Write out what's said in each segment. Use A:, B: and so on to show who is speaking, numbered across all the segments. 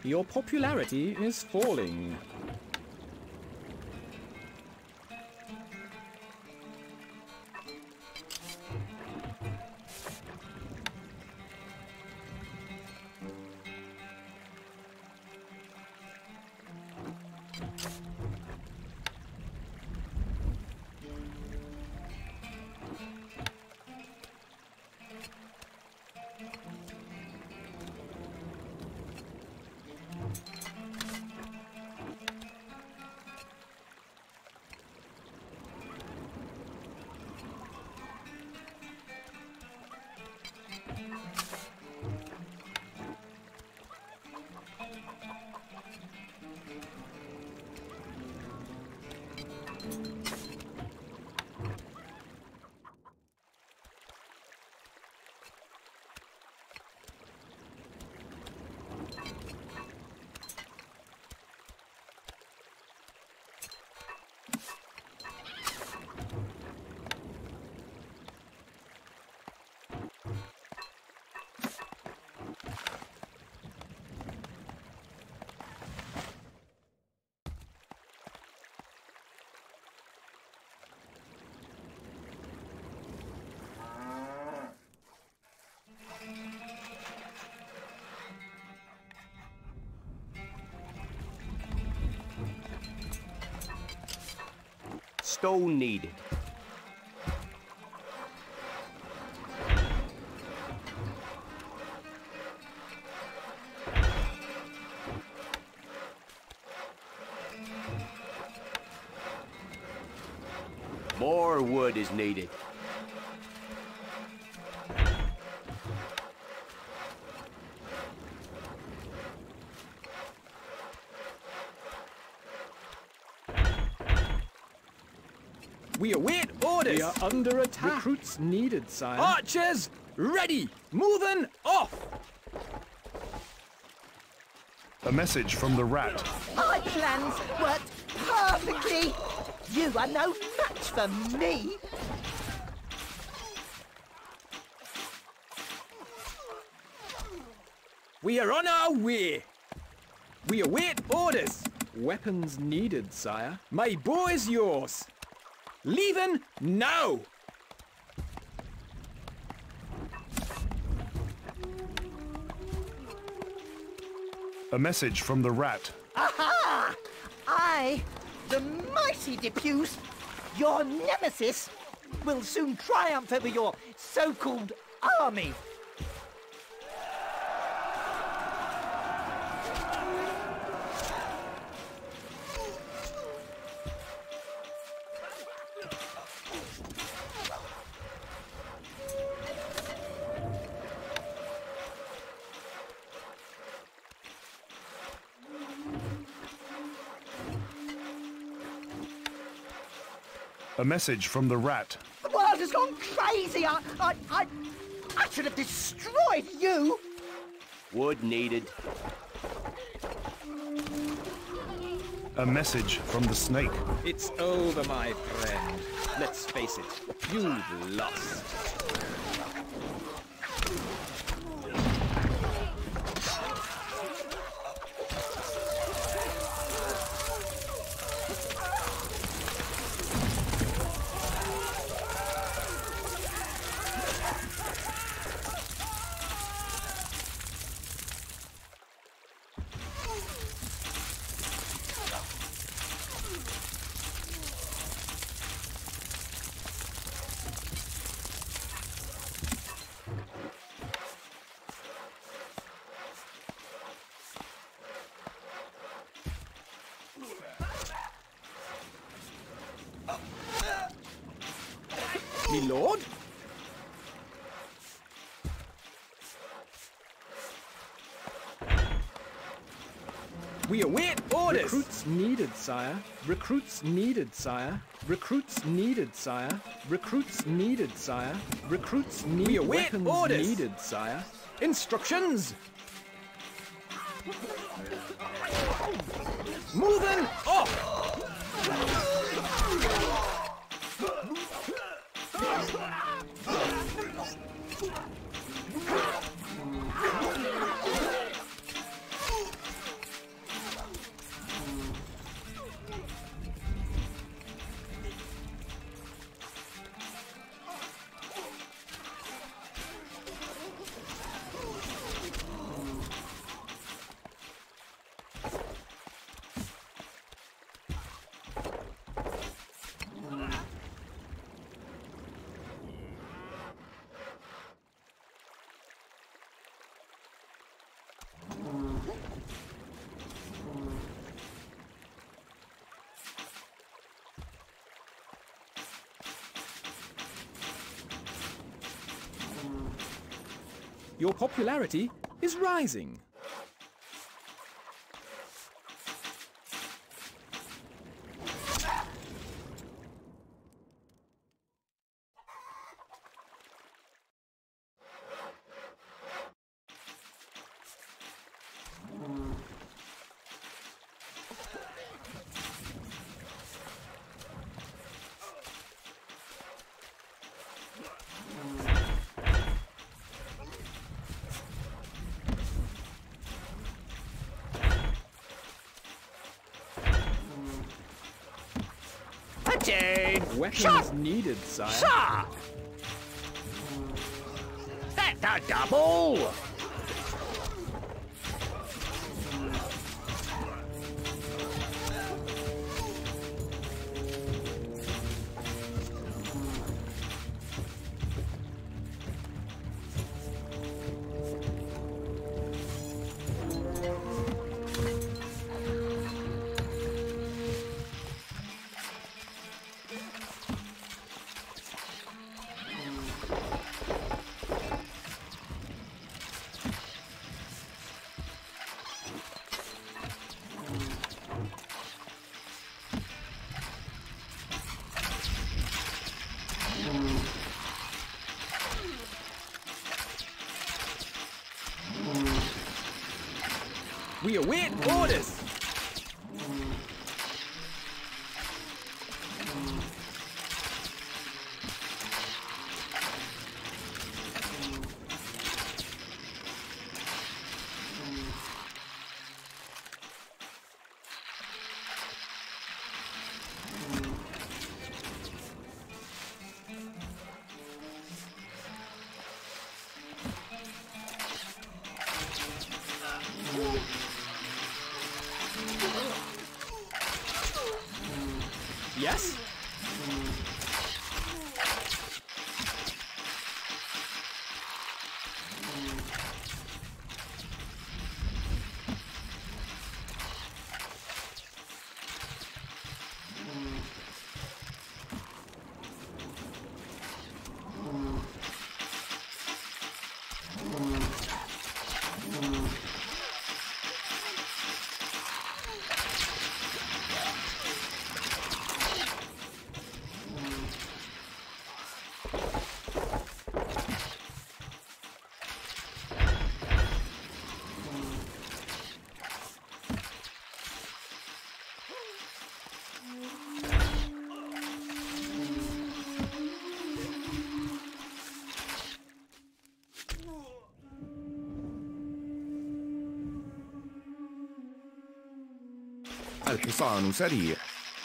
A: Your popularity is falling.
B: Stone needed. More wood is needed.
A: We await orders! We are under attack! Recruits needed, sire. Archers, ready! Moving off!
C: A message from the rat.
D: My plans worked perfectly! You are no match for me!
A: We are on our way! We await orders! Weapons needed, sire. My bow is yours! Leaving now!
C: A message from the rat.
D: Aha! I, the mighty Depuce, your nemesis, will soon triumph over your so-called army.
C: A message from the rat.
D: The world has gone crazy. I should have destroyed you.
B: Wood needed.
C: A message from the snake.
A: It's over, my friend. Let's face it, you've lost. Me lord? We await orders! Recruits needed, sire. Recruits needed, sire. Recruits needed, sire. Recruits needed, sire. Recruits needed. We await orders! Needed, sire. Instructions! Moving off! Your popularity is rising. Weapons needed, sire.
B: Sir! That's a double!
A: We await orders! Yes?
E: الحصان سريع.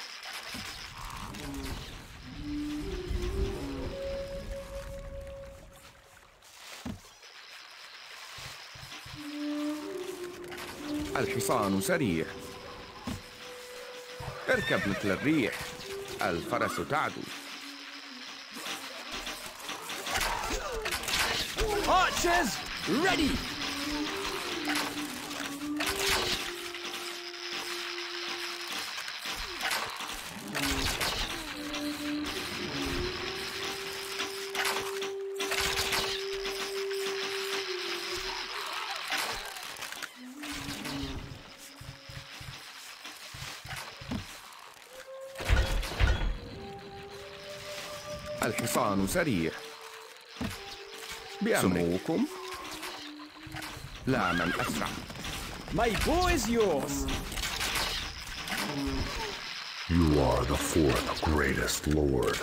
E: الحصان سريع. اركب مثل الريح. الفرس تعدو.
A: Archers, ready!
E: الحصان سريع. بأمركم. لا من أسرع.
A: My bow is yours.
C: You are the fourth greatest lord.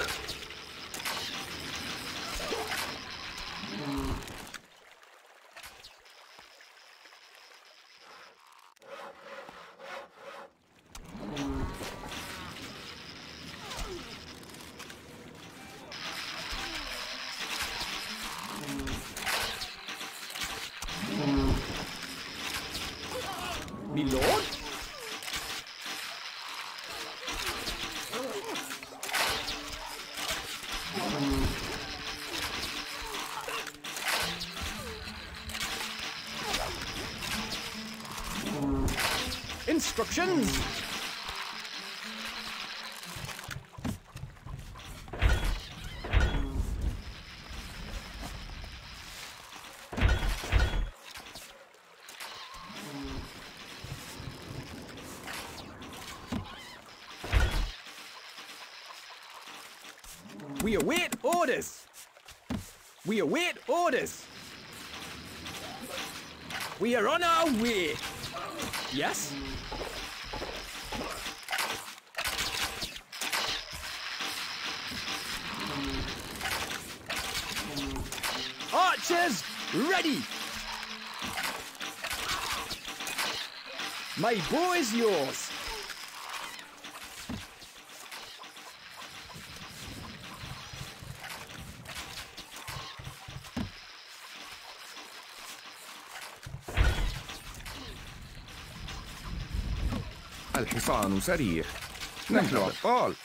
A: Me lord? Instructions! We await orders. We await orders. We are on our way. Yes? Archers, ready! My bow is yours.
E: الحصان سريع. نحن أبطال.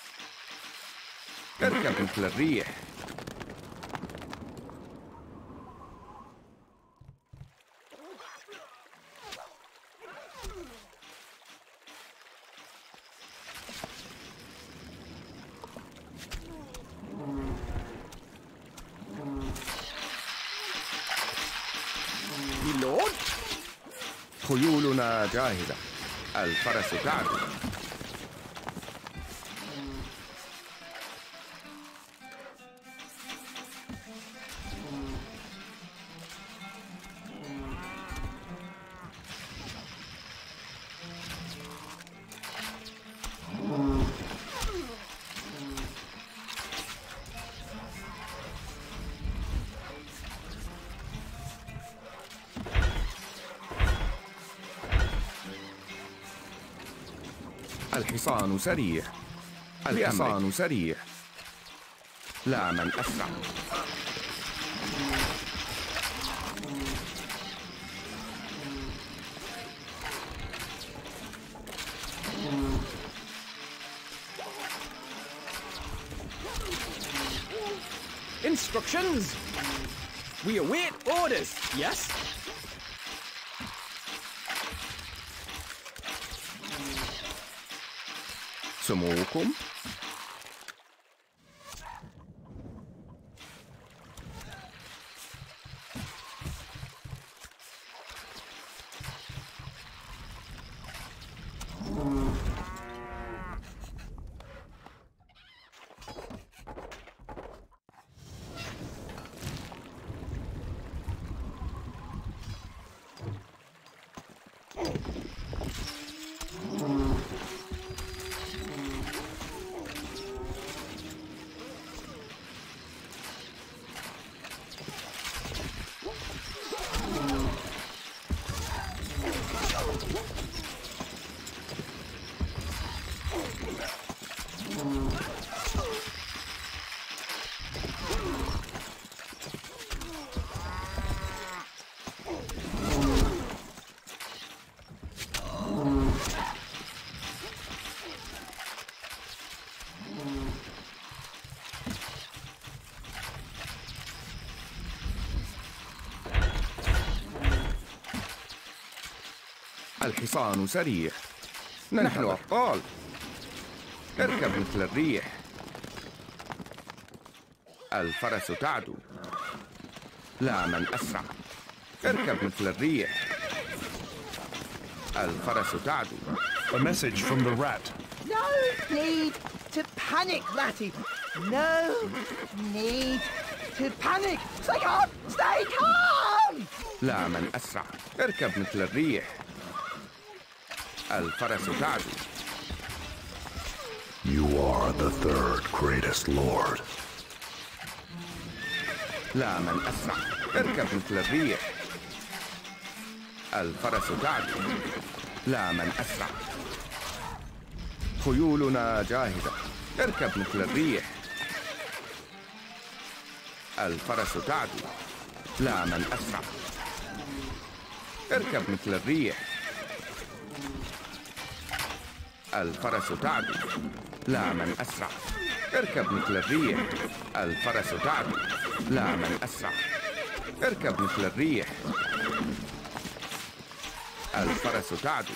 E: اركب مثل الريح.
A: Lord?
E: خيولنا جاهزة. الفرس تعدو. الحصان سريع. الحصان سريع. لا من أسرع.
A: Instructions. We await orders. Yes?
E: سموكم. الحصان سريع. نحن أبطال. اركب مثل الريح. الفرس تعدو. لا من أسرع. اركب مثل الريح. الفرس تعدو.
C: A message from the rat.
D: No need to panic, Ratty. No need to panic. Stay calm! Stay calm!
E: لا من أسرع. اركب مثل الريح. الفرس تعدو.
F: You are the third greatest lord.
E: لا من أسرع. اركب مثل الريح. الفرس تعدو. لا من أسرع. خيولنا جاهزة. اركب مثل الريح. الفرس تعدو. لا من أسرع. اركب مثل الريح. الفرس تعدو. لا من أسرع. اركب مثل الريح. الفرس تعدو. لا من أسرع. اركب مثل الريح. الفرس تعدو.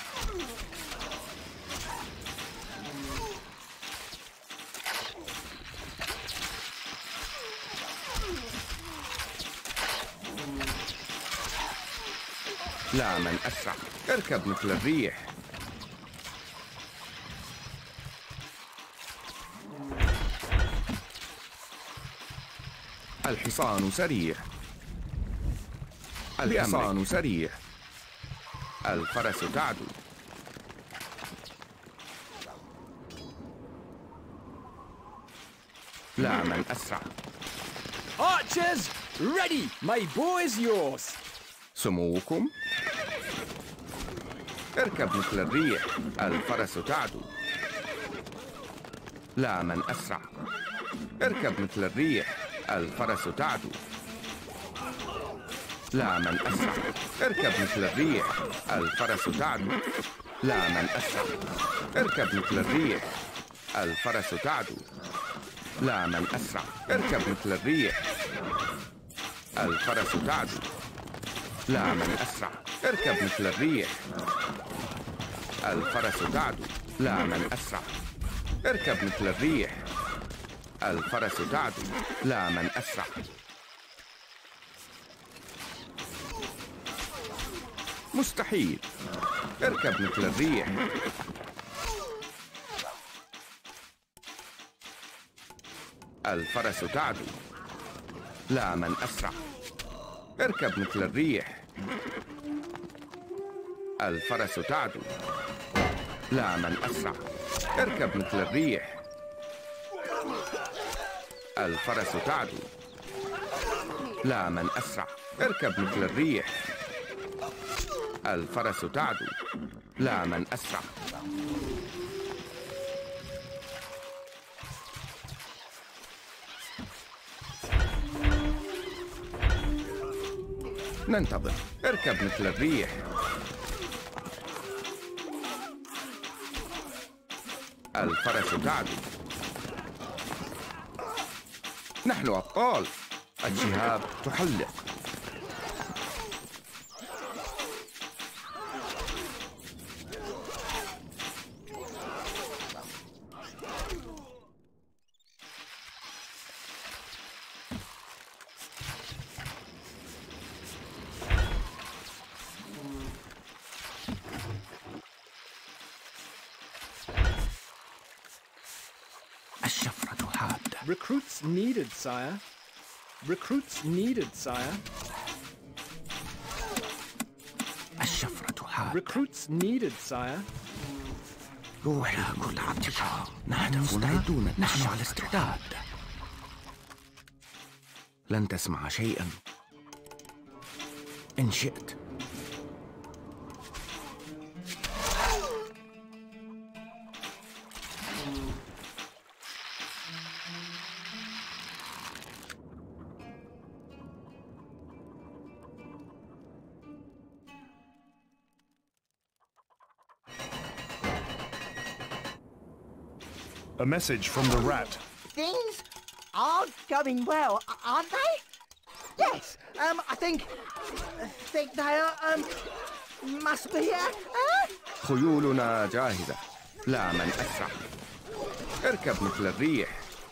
E: لا من أسرع. اركب مثل الريح. الحصان سريع. الحصان سريع. الفرس تعدو. لا من أسرع.
A: Archers, ready! My bow is yours!
E: سموكم. اركب مثل الريح. الفرس تعدو. لا من أسرع. اركب مثل الريح. الفرس تعدو. لا من أسرع. اركب مثل الريح. الفرس تعدو. لا من أسرع. اركب مثل الريح. الفرس تعدو. لا من أسرع. اركب مثل الريح. الفرس تعدو. لا من أسرع. اركب مثل الريح. الفرس تعدو. لا من أسرع. اركب مثل الريح. الفرس تعدو. لا من أسرع. مستحيل. اركب مثل الريح. الفرس تعدو. لا من أسرع. اركب مثل الريح. الفرس تعدو. لا من أسرع. اركب مثل الريح. الفرس تعدو. لا من أسرع. اركب مثل الريح. الفرس تعدو. لا من أسرع. ننتظر. اركب مثل الريح. الفرس تعدو. نحن أبطال. الشهاب تحلق. الشفرة حادة.
A: Recruits needed, sire. Recruits needed, sire.
E: الشفرة حادة.
A: Recruits needed, sire.
E: روحي متعطشة. نحن مستعدون. نحن على استعداد. لن تسمع شيئا إن شئت.
C: A message from the rat.
D: Things are going well, aren't they? Yes, I think they are, must be,
E: خيولنا جاهزة. لا من أسرع. اركب مثل الريح.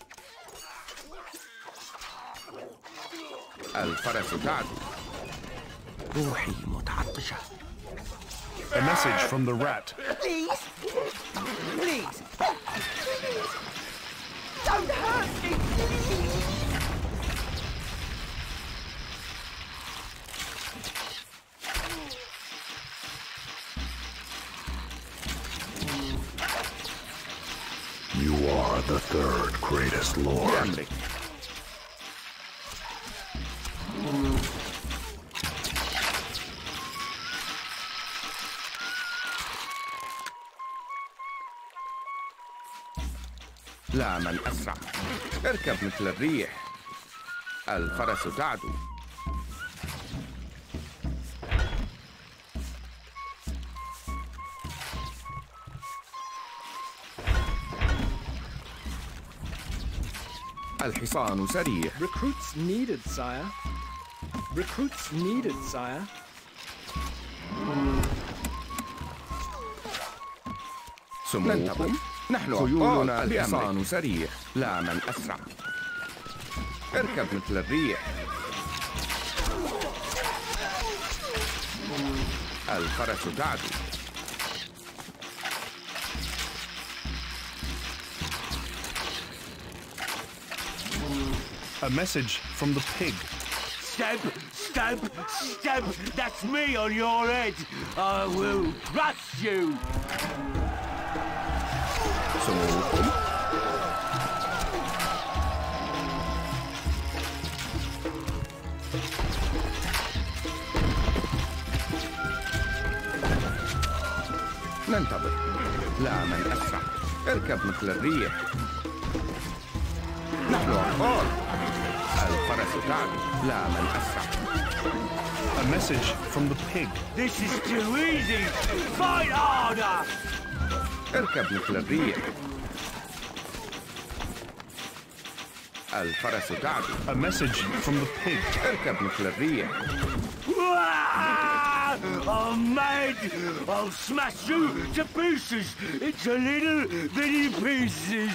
E: الفرس تعدو. روحي متعطشة.
C: A message from the rat.
D: Please, please, don't hurt me, please.
F: You are the third greatest lord.
E: بأمرك. لا من أسرع. اركب مثل الريح. الفرس تعدو. الحصان سريع.
A: Recruits needed, sire. Recruits needed, sire.
E: سموكم. نحن خيولنا. الحصان سريع. لا من أسرع. اركب مثل الريح. الفرس تعدو.
C: A message from the pig.
B: Stab, stab, stab. That's me on your head. I will crush you.
E: سموكم. ننتظر. لا من أسرع. اركب مثل الريح. نحن أطفال. الفرس تعدو. لا من أسرع.
C: A message from the pig.
B: This is too easy. Fight harder.
E: اركب مثل الريح. الفرس تعدو.
C: A message from the pig.
E: اركب مثل الريح.
B: I'm mad! I'll smash you to pieces! Into little bitty pieces!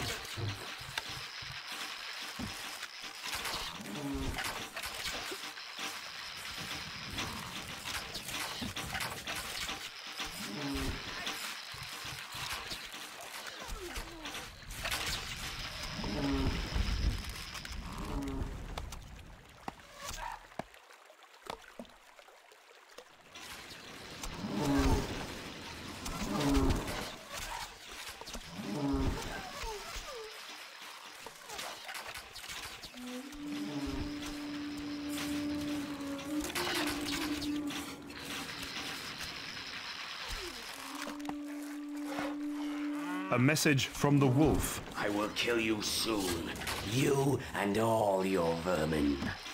C: A message from the wolf.
B: I will kill you soon. You and all your vermin.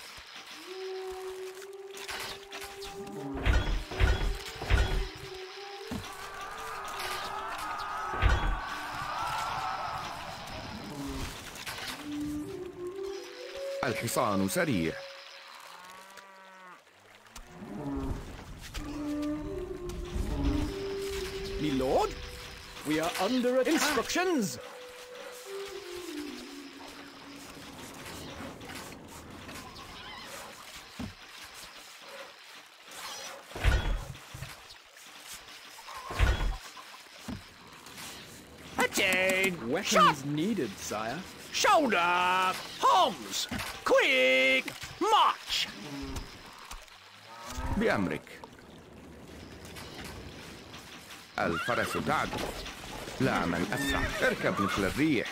E: الحصان سريع.
A: Me lord, we are under attack. Instructions!
B: Attack!
A: Weapons needed, sire.
B: Shoulder! Homs! Quick! March!
E: بأمرك. الفرس تعدو. لا من أسرع. اركب مثل الريح.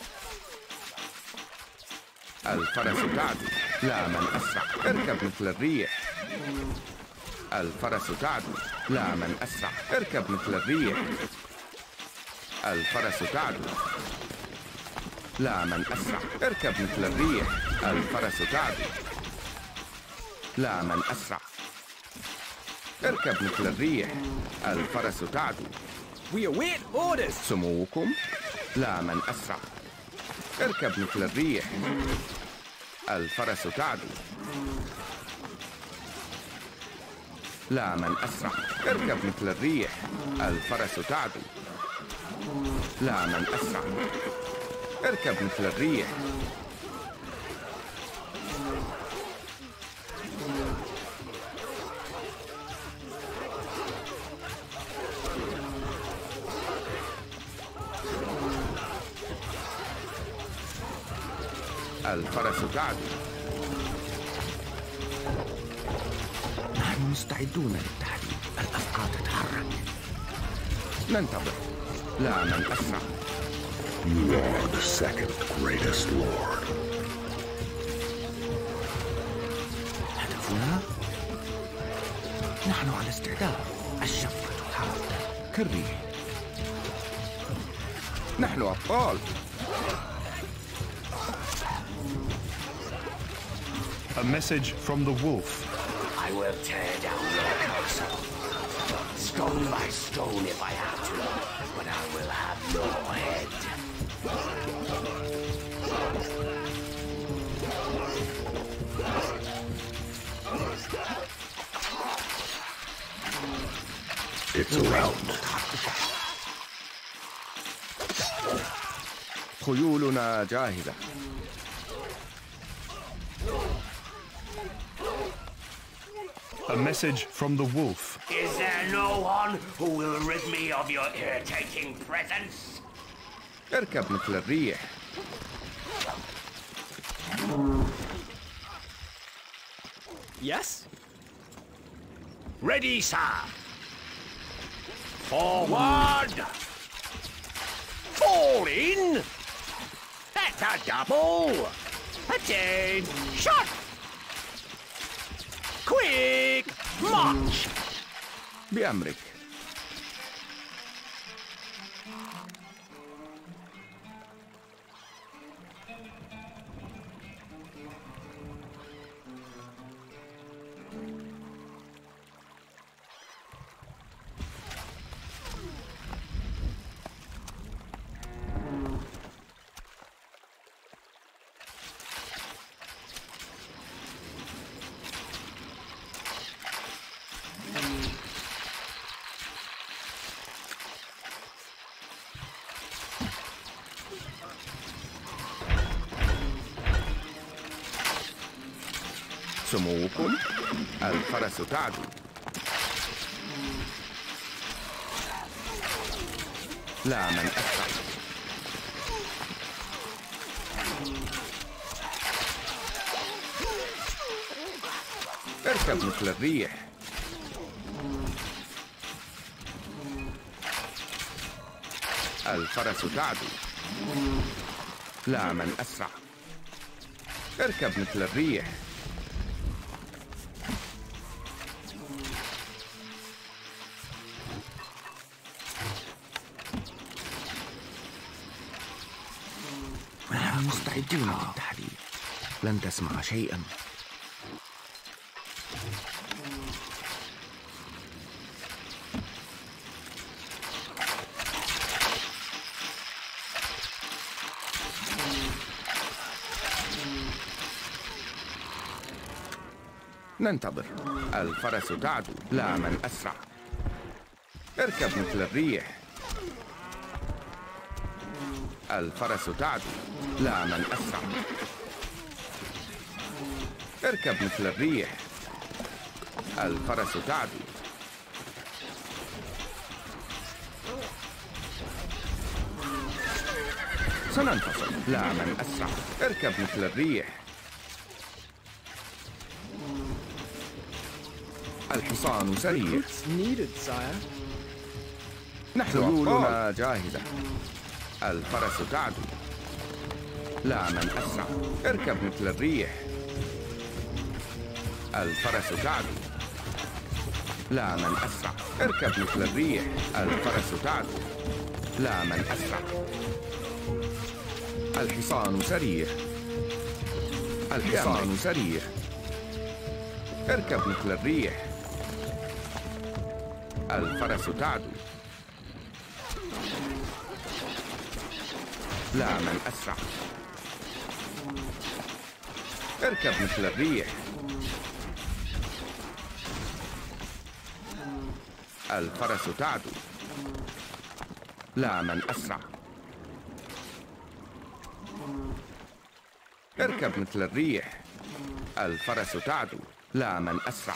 E: الفرس تعدو. لا من أسرع. اركب مثل الريح. الفرس تعدو. لا من أسرع. اركب مثل الريح. الفرس تعدو. لا من أسرع. اركب مثل الريح. الفرس تعدو. لا من أسرع. اركب مثل الريح. الفرس تعدو.
A: We await orders.
E: سموكم. لا من أسرع. اركب مثل الريح. الفرس تعدو. لا من أسرع. اركب مثل الريح. الفرس تعدو. لا من أسرع. اركب مثل الريح. الفرس تعدو.
B: نحن مستعدون للتحديد. الأفقار تتحرك.
E: ننتظر. لا من أسرع.
F: You are the second greatest lord.
B: هدفنا؟ نحن على استعداد. الشفرة حاضرة كالريح.
E: نحن أبطال.
C: A message from the wolf.
B: I will tear down your castle. Stone by stone if I have to. But I will have your head.
F: It's around.
E: خيولنا جاهزة.
C: A message from the wolf.
B: Is there no one who will rid me of your irritating presence?
E: اركب مثل الريح.
A: Yes?
B: Ready, sir. Forward. Fall in. That's a double. Attention. Quick march.
E: بأمرك. سموكم الفرس تعدو لا من أسرع اركب مثل الريح الفرس تعدو لا من أسرع اركب مثل الريح مستعدون للتحرير لن تسمع شيئا ننتظر الفرس تعدو لا من أسرع اركب مثل الريح الفرس تعدو لا من أسرع اركب مثل الريح الفرس تعدو سننتصر لا من أسرع اركب مثل الريح الحصان سريع نحن خيولنا جاهزة الفرس تعدو لا من أسرع اركب مثل الريح الفرس تعدو لا من أسرع اركب مثل الريح الفرس تعدو لا من أسرع الحصان سريع الحصان سريع اركب مثل الريح الفرس تعدو لا من أسرع اركب مثل الريح الفرس تعدو لا من أسرع اركب مثل الريح الفرس تعدو لا من أسرع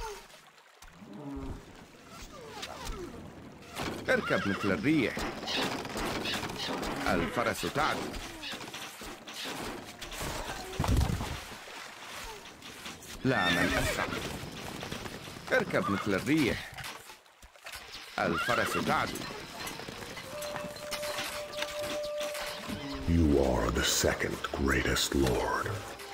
E: اركب مثل الريح الفرس تعدو لا من أسرع اركب مثل الريح الفرس تعدو
F: You are the second greatest lord.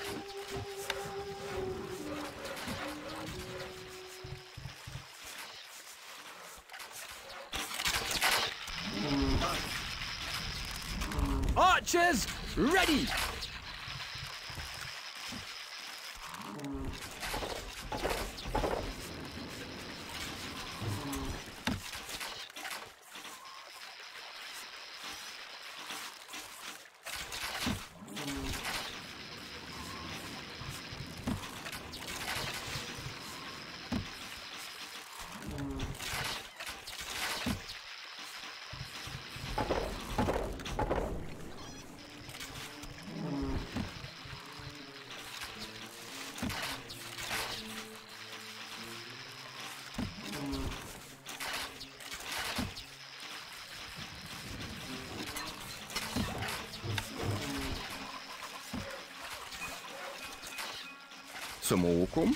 A: Archers, ready!
E: سموكم.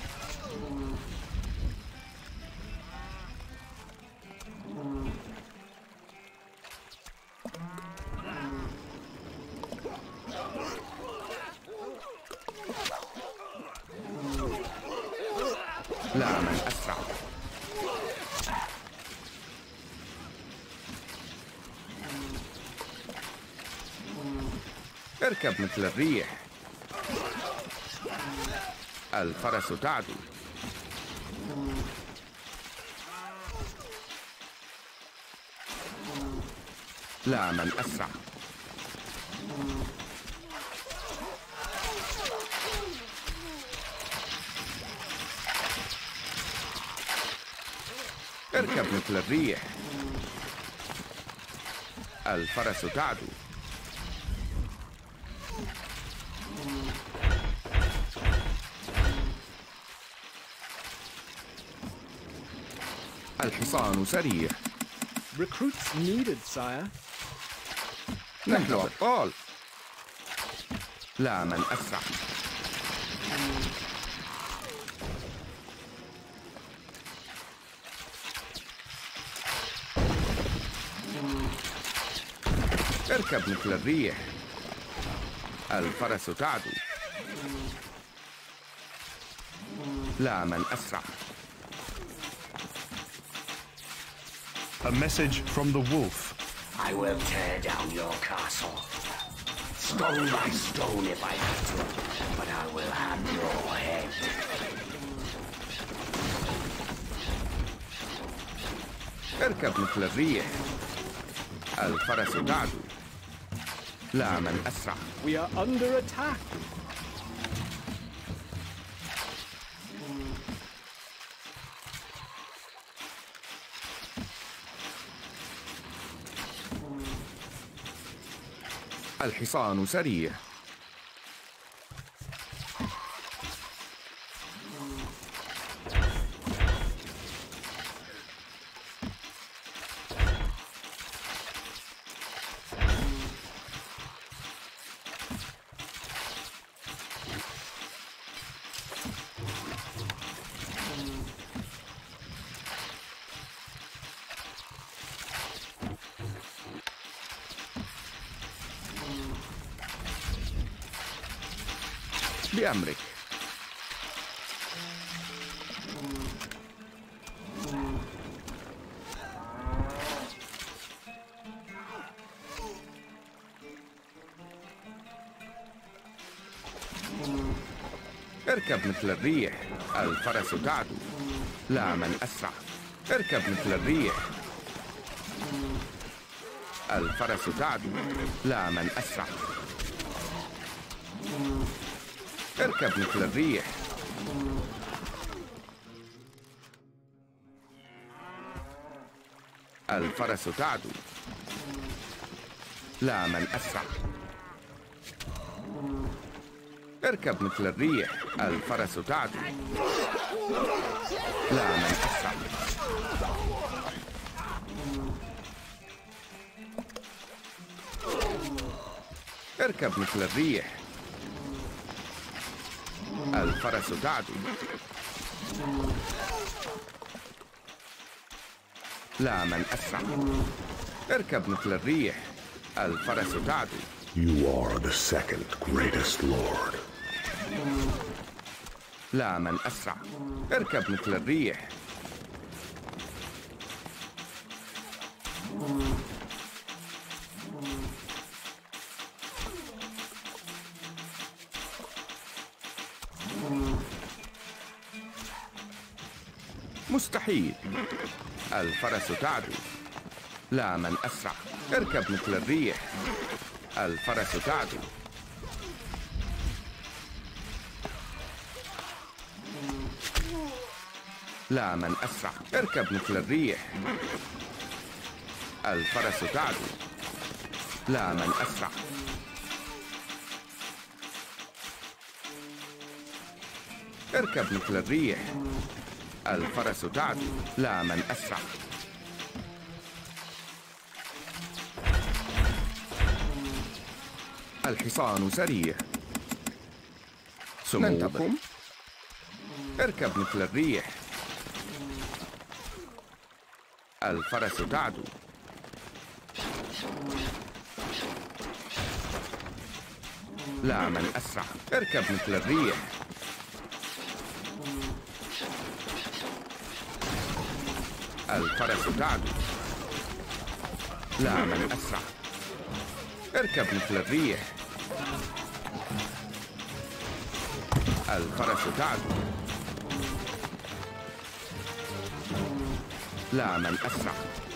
E: لا من أسرع. اركب مثل الريح. الفرس تعدو. لا من أسرع. اركب مثل الريح. الفرس تعدو. الحصان سريع.
A: Recruits needed, sire.
E: نحن أبطال. لا من أسرع. اركب مثل الريح. الفرس تعدو. لا من أسرع.
C: A message from the wolf.
B: I will tear down your castle. Stone by stone if I have to, but I will have your head.
E: اركب مثل الريح. الفرس تعدو. لا من أسرع.
A: We are under attack.
E: الحصان سريع. بأمرك. اركب مثل الريح. الفرس تعدو. لا من أسرع. اركب مثل الريح. الفرس تعدو. لا من أسرع. اركب مثل الريح. الفرس تعدو. لا من أسرع. اركب مثل الريح. الفرس تعدو. لا من أسرع. اركب مثل الريح. الفرس تعدو. لا من أسرع. اركب مثل الريح. الفرس تعدو.
F: You are the second greatest lord.
E: لا من أسرع. اركب مثل الريح. مستحيل. الفرس تعدو. لا من أسرع. اركب مثل الريح. الفرس تعدو. لا من أسرع. اركب مثل الريح. الفرس تعدو. لا من أسرع. اركب مثل الريح. الفرس تعدو. لا من أسرع. الحصان سريع. سموكم. اركب مثل الريح. الفرس تعدو. لا من أسرع. اركب مثل الريح. الفرس تعدو. لا من أسرع. اركب مثل الريح. الفرس تعدو. لا من أسرع.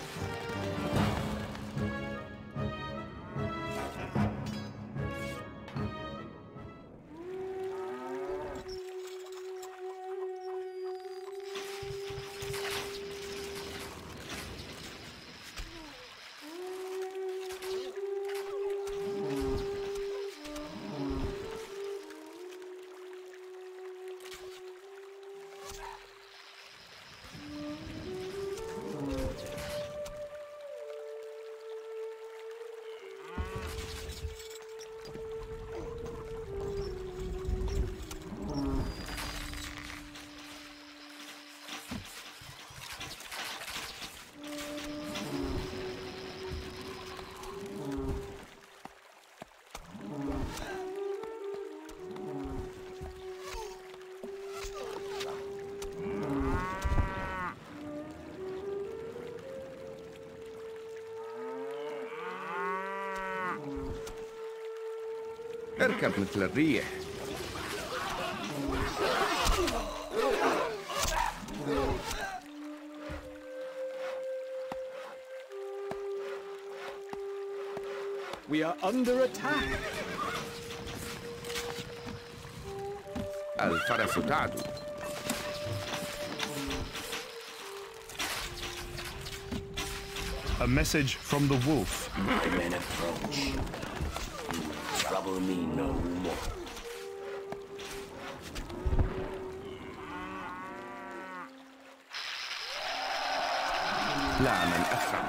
E: اركب مثل الريح.
A: We are under attack.
E: الفرس تعدو.
C: A message from the wolf.
B: My men approach. Trouble me no more.
E: لا من أسرع.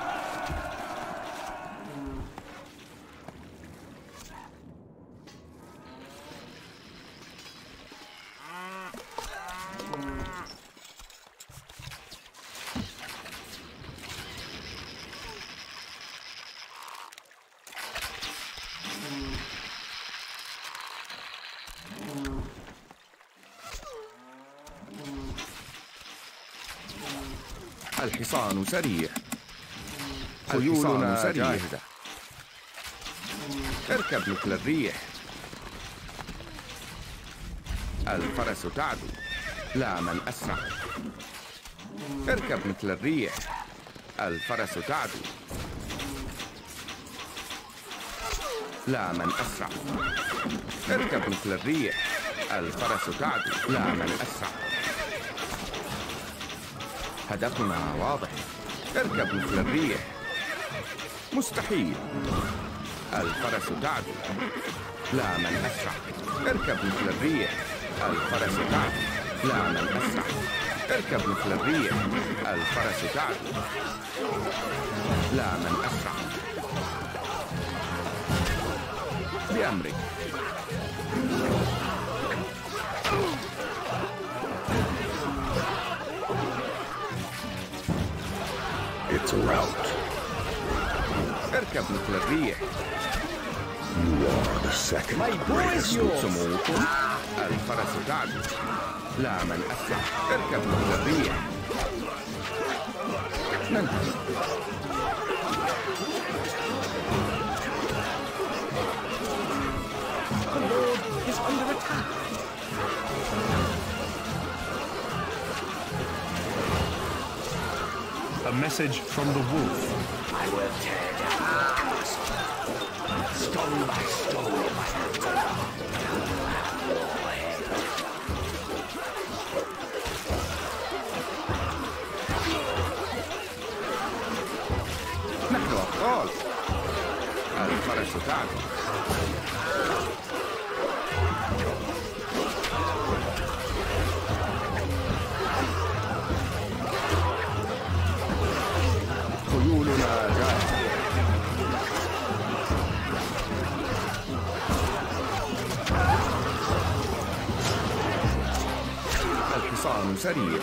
E: الحصان سريع. خيولنا جاهزة. اركب مثل الريح. الفرس تعدو. لا من أسرع. اركب مثل الريح. الفرس تعدو. لا من أسرع. اركب مثل الريح. الفرس تعدو. لا من أسرع. هدفنا واضح. اركب مثل الريح. مستحيل. الفرس تعدو. لا من أسرع. اركب مثل الريح. الفرس تعدو. لا من أسرع. اركب مثل الريح. الفرس تعدو. لا من أسرع. بأمرك.
F: It's a rout.
E: اركب مثل الريح.
F: You are the second greatest.
E: الفرس تعدو. لا من أسرع. اركب مثل الريح. ننهي.
A: The Lord is under attack.
C: A message from the wolf.
B: I will tear down your castle. Stone by stone if I have to. I will have your head.
E: نحن أبطال. الفرس تعدو. خيولنا جاهزة. الحصان سريع.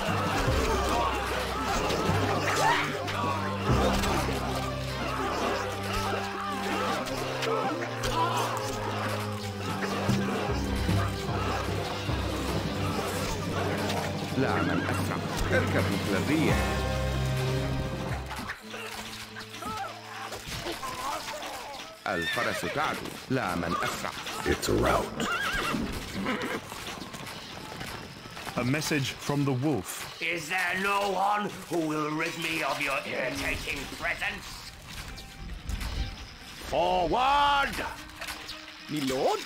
E: لا من أسرع. اركب مثل الريح. الفرس تعدو. لا من أسرع.
F: It's a rout.
C: A message from the wolf.
B: Is there no one who will rid me of your irritating presence? Forward!
A: Me lord?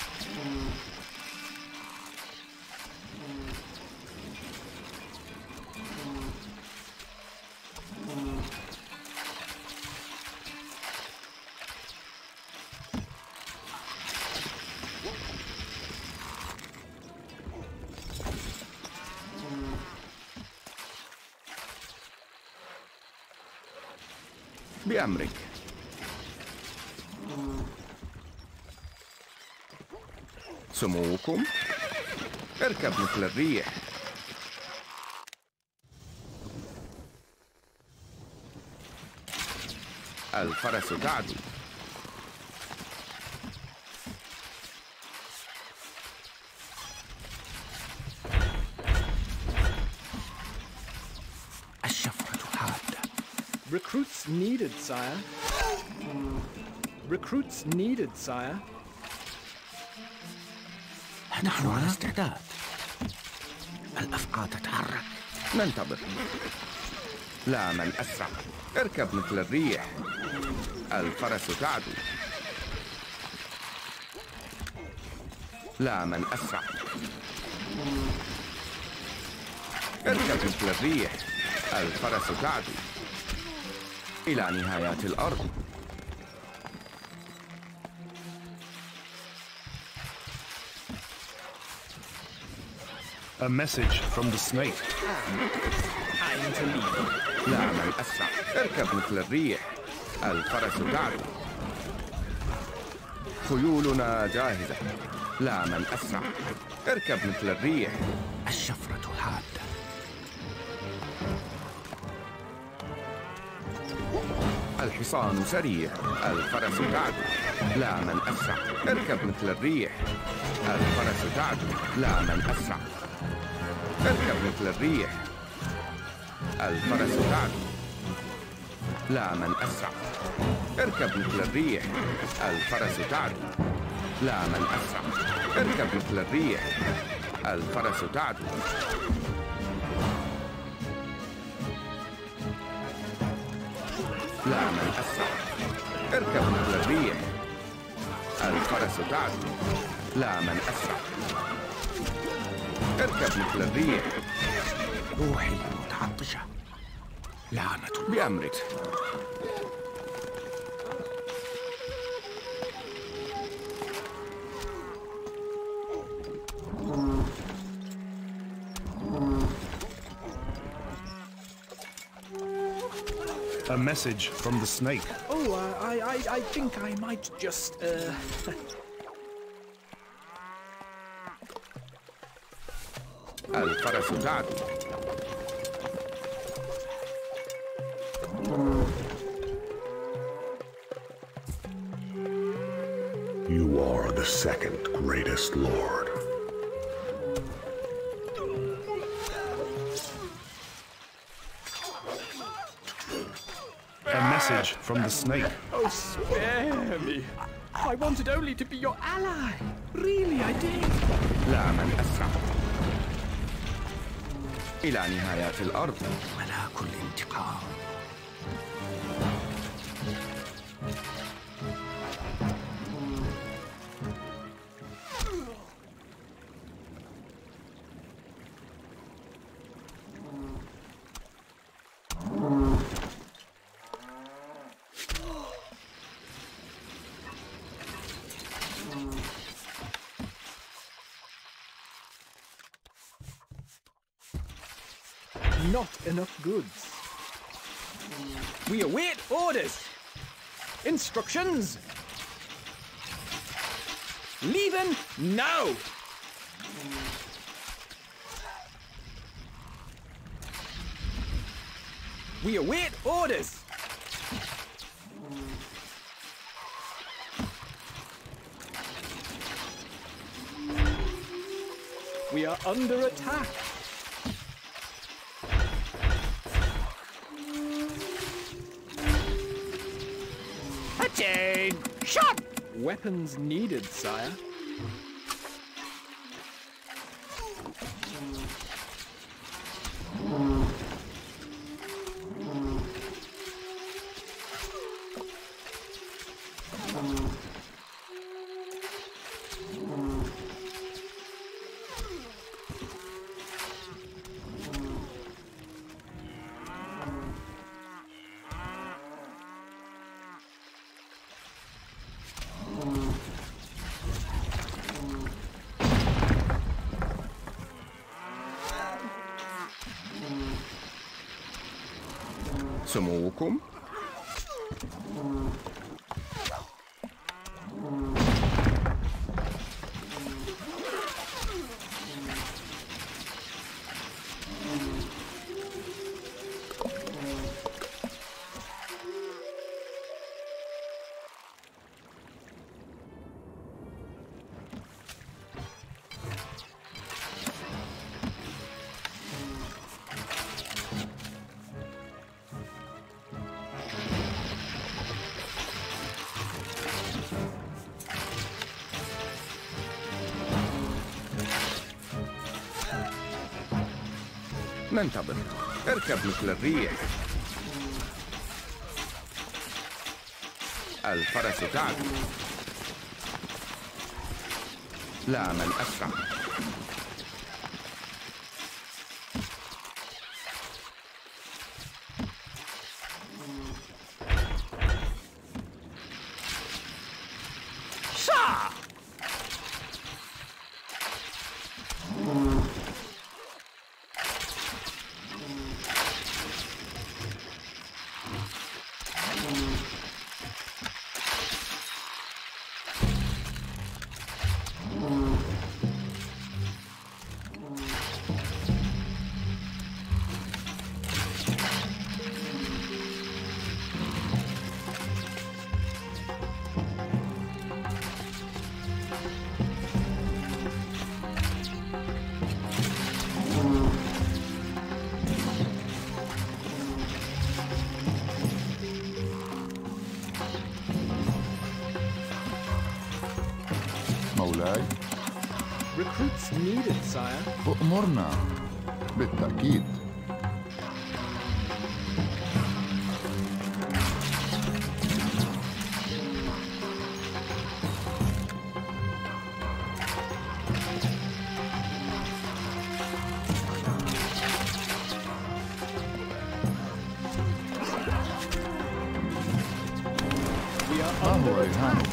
E: بأمرك. سموكم. اركب مثل الريح. الفرس تعدو.
B: الشفرة حادة.
A: Recruits needed, sire. Recruits needed, sire.
B: نحن على استعداد. الأفعى تتحرك.
E: ننتظر. لا من أسرع. اركب مثل الريح. الفرس تعدو. لا من أسرع. اركب مثل الريح. الفرس تعدو إلى نهايات الأرض.
C: A message from the snake.
A: Time to leave.
E: لا من أسرع. اركب مثل الريح. الفرس تعدو. خيولنا جاهزة. لا من أسرع. اركب مثل الريح.
B: الشفرة حادة.
E: الحصان سريع. الفرس تعدو. لا من أسرع. اركب مثل الريح. الفرس تعدو. لا من أسرع. اركب مثل الريح. الفرس تعدو. لا من أسرع. اركب مثل الريح. الفرس تعدو. لا من أسرع. اركب مثل الريح. الفرس تعدو. لا من أسرع. اركب مثل الريح. الفرس تعدو. لا من أسرع. اركب مثل الريح.
B: روحي متعطشة. لعنة الله.
E: بأمرك.
C: A message from the snake.
A: Oh, I think I might just,
E: الفرس تعدو.
F: You are the second greatest lord.
C: A message from the snake.
A: Oh, spare me. I wanted only to be your ally. Really, I did.
E: لا من أسرع. إلى نهايات الأرض.
B: ملاك الانتقام.
A: Not enough goods. We await orders. Instructions. Leaving now. We await orders! We are under attack!
B: Attain! Shot!
A: Weapons needed, sire.
E: سموكم. ننتظر. اركب مثل الريح. الفرس تعدو. لا من أسرع.
F: مولاي.
A: Recruits needed, sire.
F: أؤمرنا. بالتأكيد.
A: We are
F: ما
A: under
F: هو
A: attack.
F: رهانك؟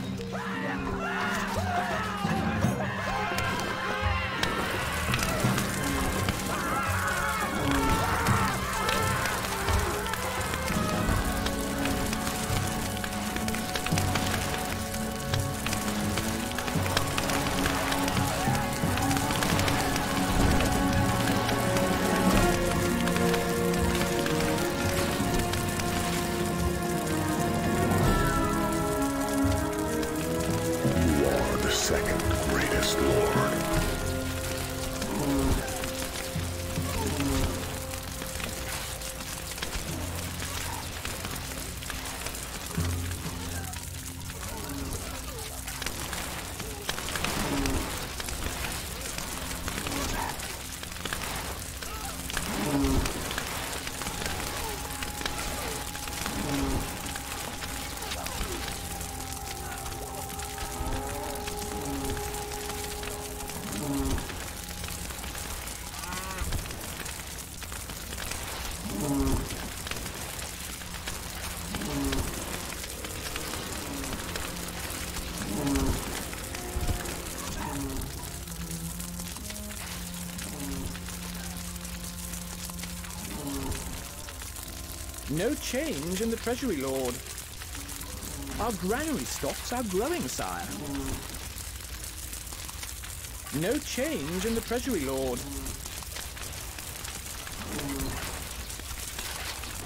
F: You are the second greatest lord.
A: No change in the Treasury, Lord. Our granary stocks are growing, sire. No change in the Treasury, Lord.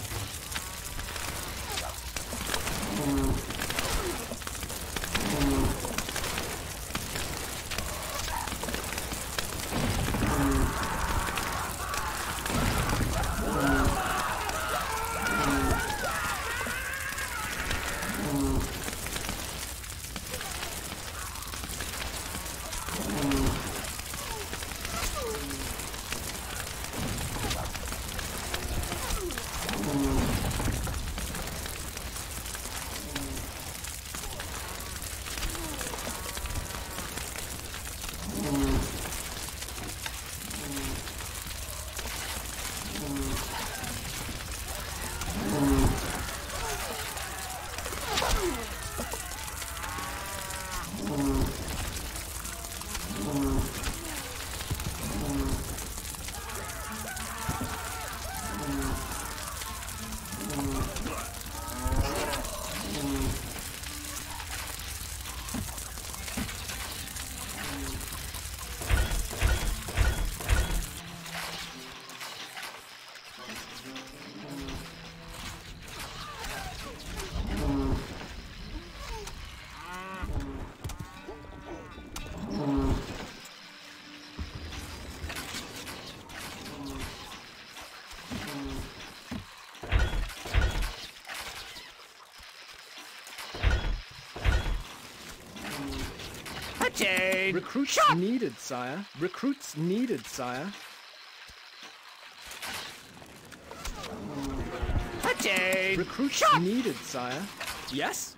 A: Recruits needed, sire. Recruits needed, sire. Recruits needed, sire. Yes?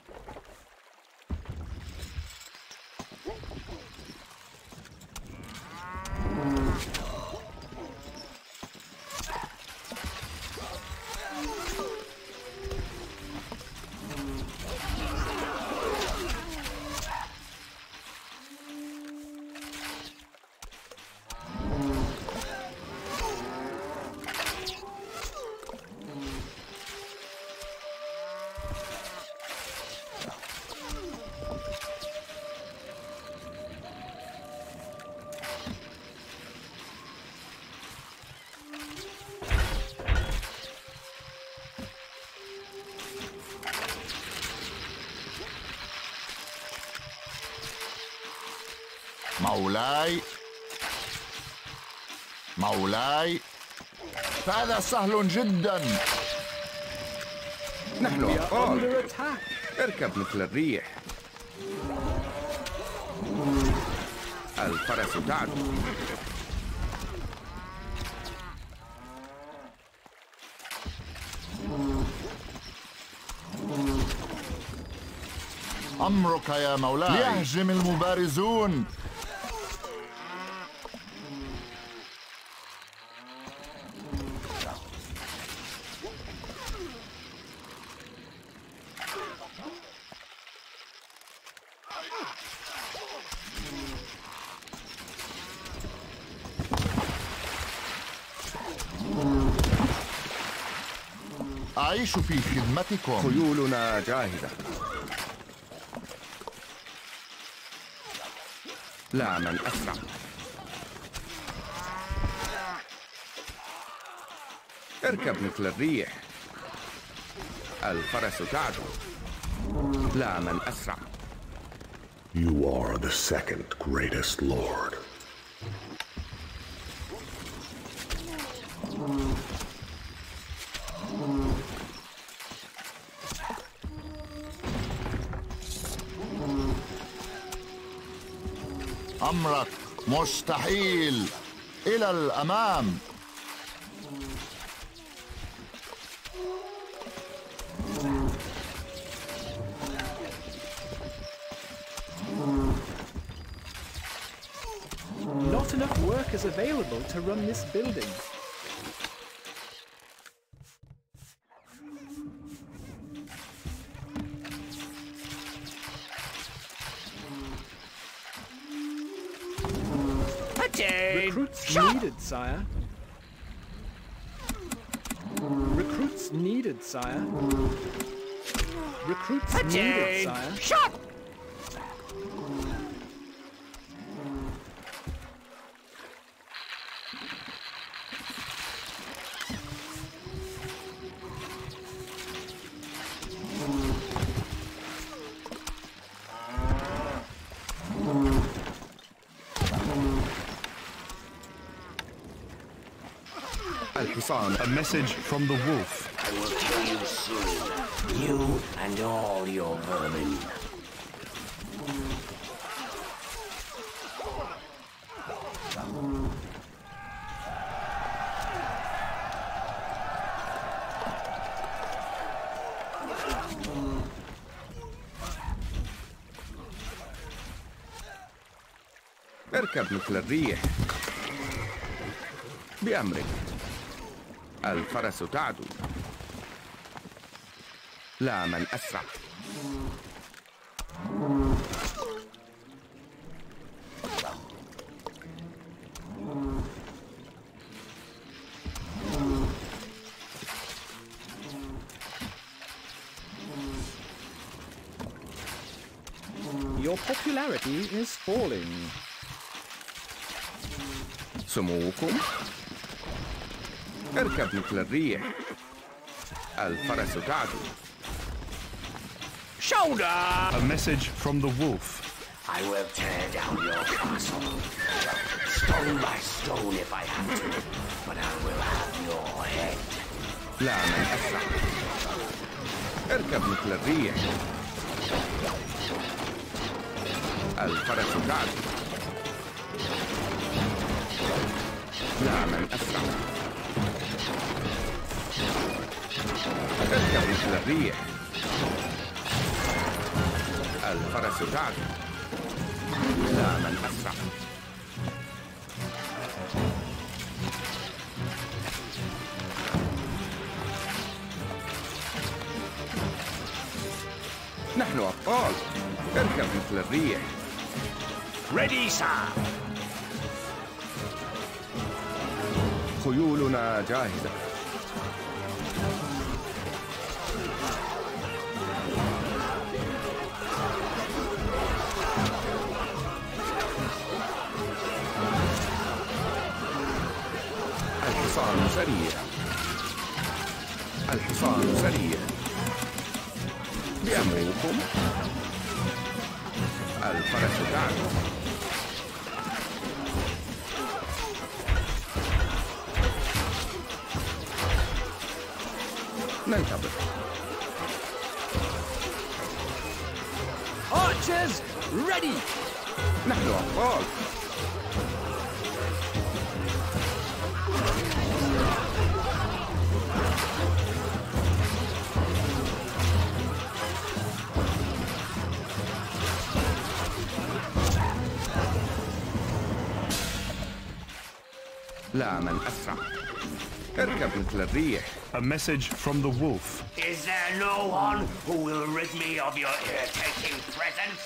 G: مولاي هذا سهل جدا.
E: نحن
A: We are
E: أطفال.
A: under attack.
E: اركب مثل الريح. الفرس تعدو.
G: أمرك يا مولاي. ليهجم المبارزون. أعيش في خدمتكم.
E: خيولنا جاهزة. لا من أسرع. اركب مثل الريح. الفرس تعدو. لا من أسرع.
F: You are the second greatest lord.
G: أمرك مستحيل. إلى الأمام.
A: Not enough workers available to run this building. Recruits needed, sire. Recruits needed, sire. Recruits needed, sire.
B: Shot!
E: الحصان.
C: A message from the wolf.
B: I will kill you soon. You and all your vermin.
E: اركب مثل الريح. بأمرك. الفرس تعدو. لا من أسرع.
A: Your popularity is falling.
E: سموكم. اركب مثل الريح. الفرس تعدو.
B: Shoulder!
C: A message from the wolf.
B: I will tear down your castle. Stone by stone if I have to. But I will have your head.
E: لا من أسرع. اركب مثل الريح. الفرس تعدو. لا من أسرع. اركب مثل الريح. الفرس تعدو. لا من أسرع. نحن أبطال. اركب مثل الريح.
B: Ready, sir.
E: خيولنا جاهزة. الحصان سريع. الحصان سريع. بأمركم. الفرس تعدو. ننتظر.
A: Archers, ready!
E: نحن أبطال. لا من أسرع. اركب مثل الريح.
C: A message from the wolf.
B: Is there no one who will rid me of your irritating presence?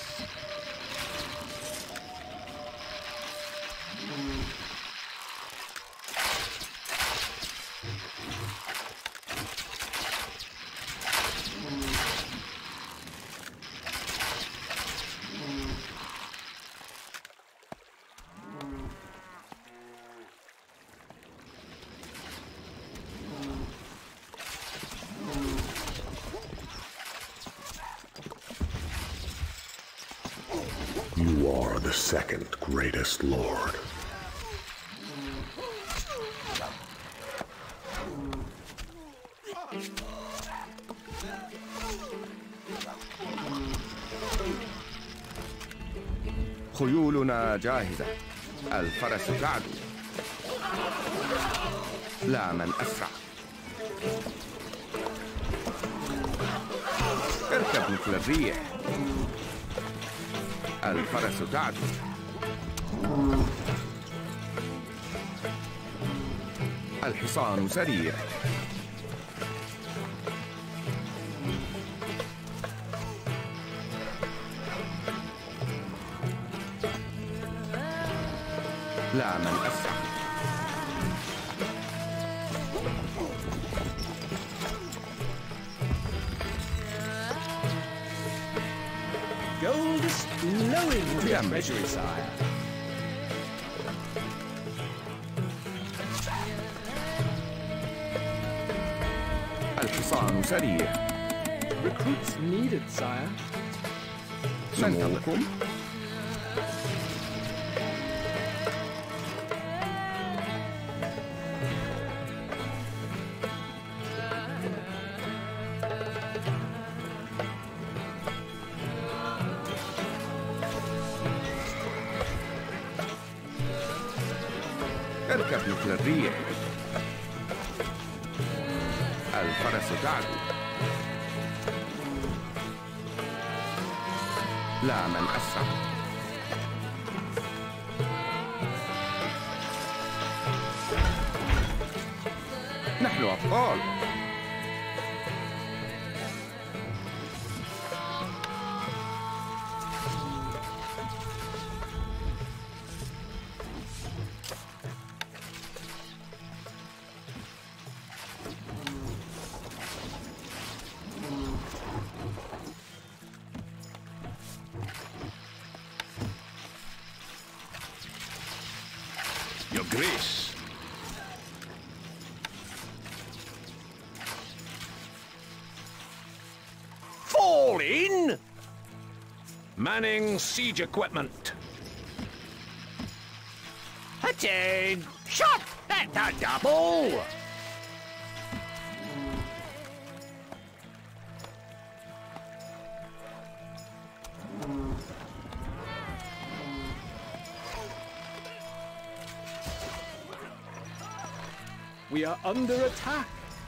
F: You are the second greatest lord.
E: خيولنا جاهزة. الفرس تعدو. لا من أسرع. اركب مثل الريح. الفرس تعدو. الحصان سريع. لا من أسرع.
A: Gold is flowing to the treasury, sire.
E: الحصان سريع.
A: Recruits needed, sire.
E: سموكم. اركب مثل الريح. الفرس تعدو. لا من أسرع. نحن أبطال.
B: Your Grace. Fall in! Manning siege equipment. Attain! Shot at the double!
A: We are under attack.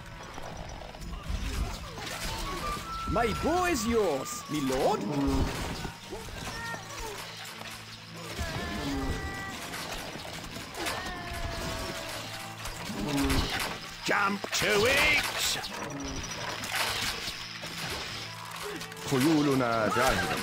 A: My bow is yours, me lord.
B: Jump to it!
E: خيولنا جاهزة.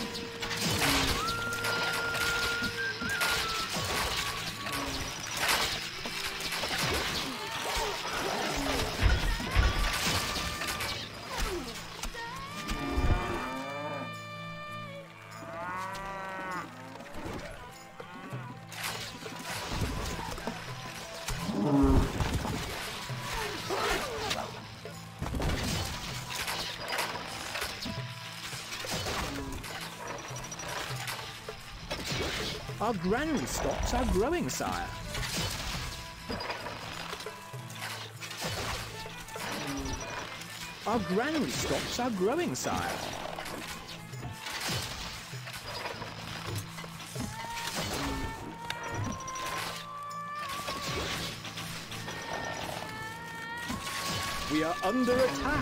A: Our granary stocks are growing, sire. Our granary stocks are growing, sire. We are under attack.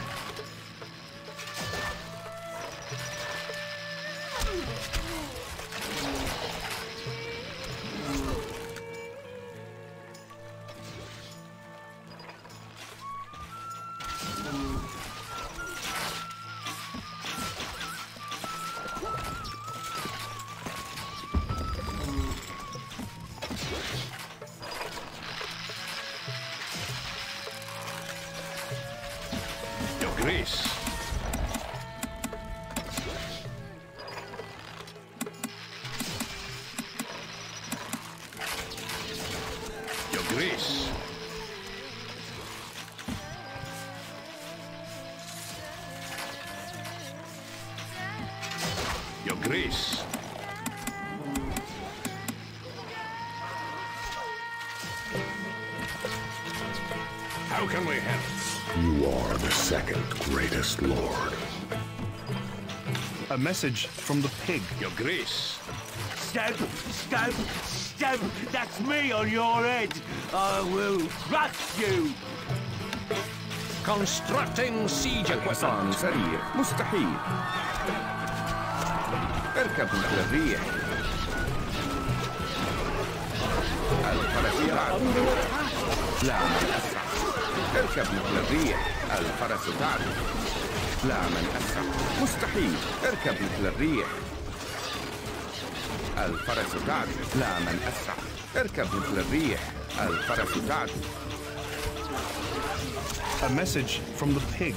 B: Grace. Your Grace. Your Grace. How can we help?
F: You are the second greatest lord.
C: A message from the pig.
B: Your Grace.
H: Stab! Stab! Stab! That's me on your head! I will crush you!
B: Constructing siege
E: الحصان
B: equipment.
E: سريع مستحيل. اركب مثل الريح. الفرس تعدو. لا من أسرع. اركب مثل الريح. الفرس تعدو. لا من أسرع. مستحيل. اركب مثل الريح. الفرس تعدو. لا من أسرع. اركب مثل الريح. الفرس تعدو.
C: A message from the pig.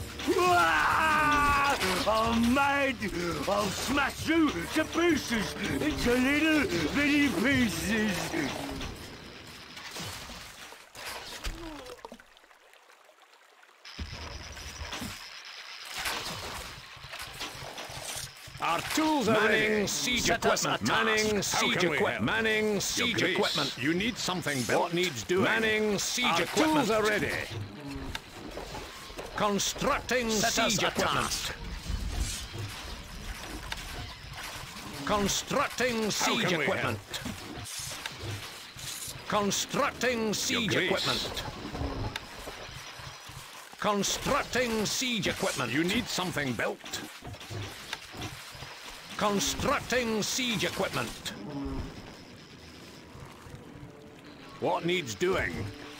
H: I'm mad! I'll smash you to pieces! Into little bitty pieces!
B: Our tools are manning siege equipment. Manning siege equipment. Manning siege equipment. You need something built. What needs doing? Manning siege equipment. Tools are ready. Constructing siege equipment. Constructing siege equipment. Constructing siege equipment. Constructing siege equipment. You need something built. Constructing siege equipment. What needs doing?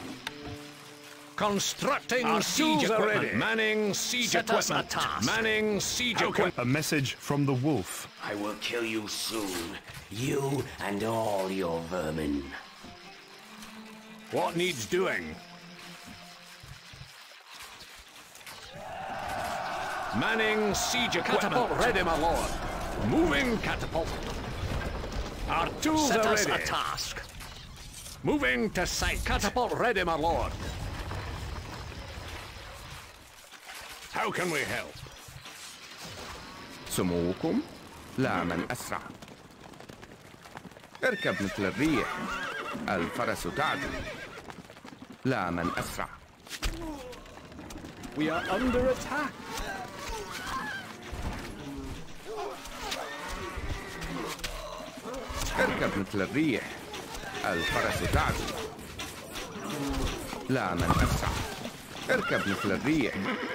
B: Constructing siege equipment. Manning siege equipment. Manning siege equipment.
C: A message from the wolf.
B: I will kill you soon. You and all your vermin. What needs doing? Manning siege equipment. Catapult ready, my lord. Moving catapult. Our tools are ready. Set us a task. Moving to site. Catapult ready, my lord. How can we help?
E: سموكم لا من أسرع. اركب مثل الريح. الفرس تعدو. لا من أسرع.
A: We are under attack.
E: اركب مثل الريح. الفرس تعدو. لا من أسرع. اركب مثل الريح.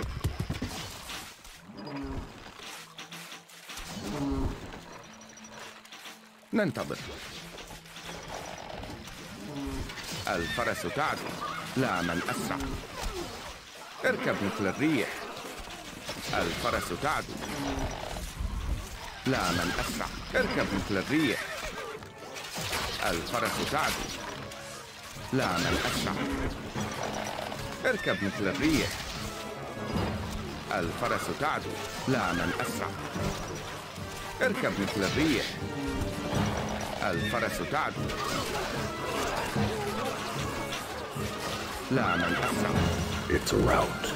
E: ننتظر. الفرس تعدو. لا من أسرع. اركب مثل الريح. الفرس تعدو. لا من أسرع. اركب مثل الريح. الفرس تعدو. لا من أسرع. اركب مثل الريح. الفرس تعدو. لا من أسرع. اركب مثل الريح. الفرس تعدو. لا من أسرع.
F: It's a rout.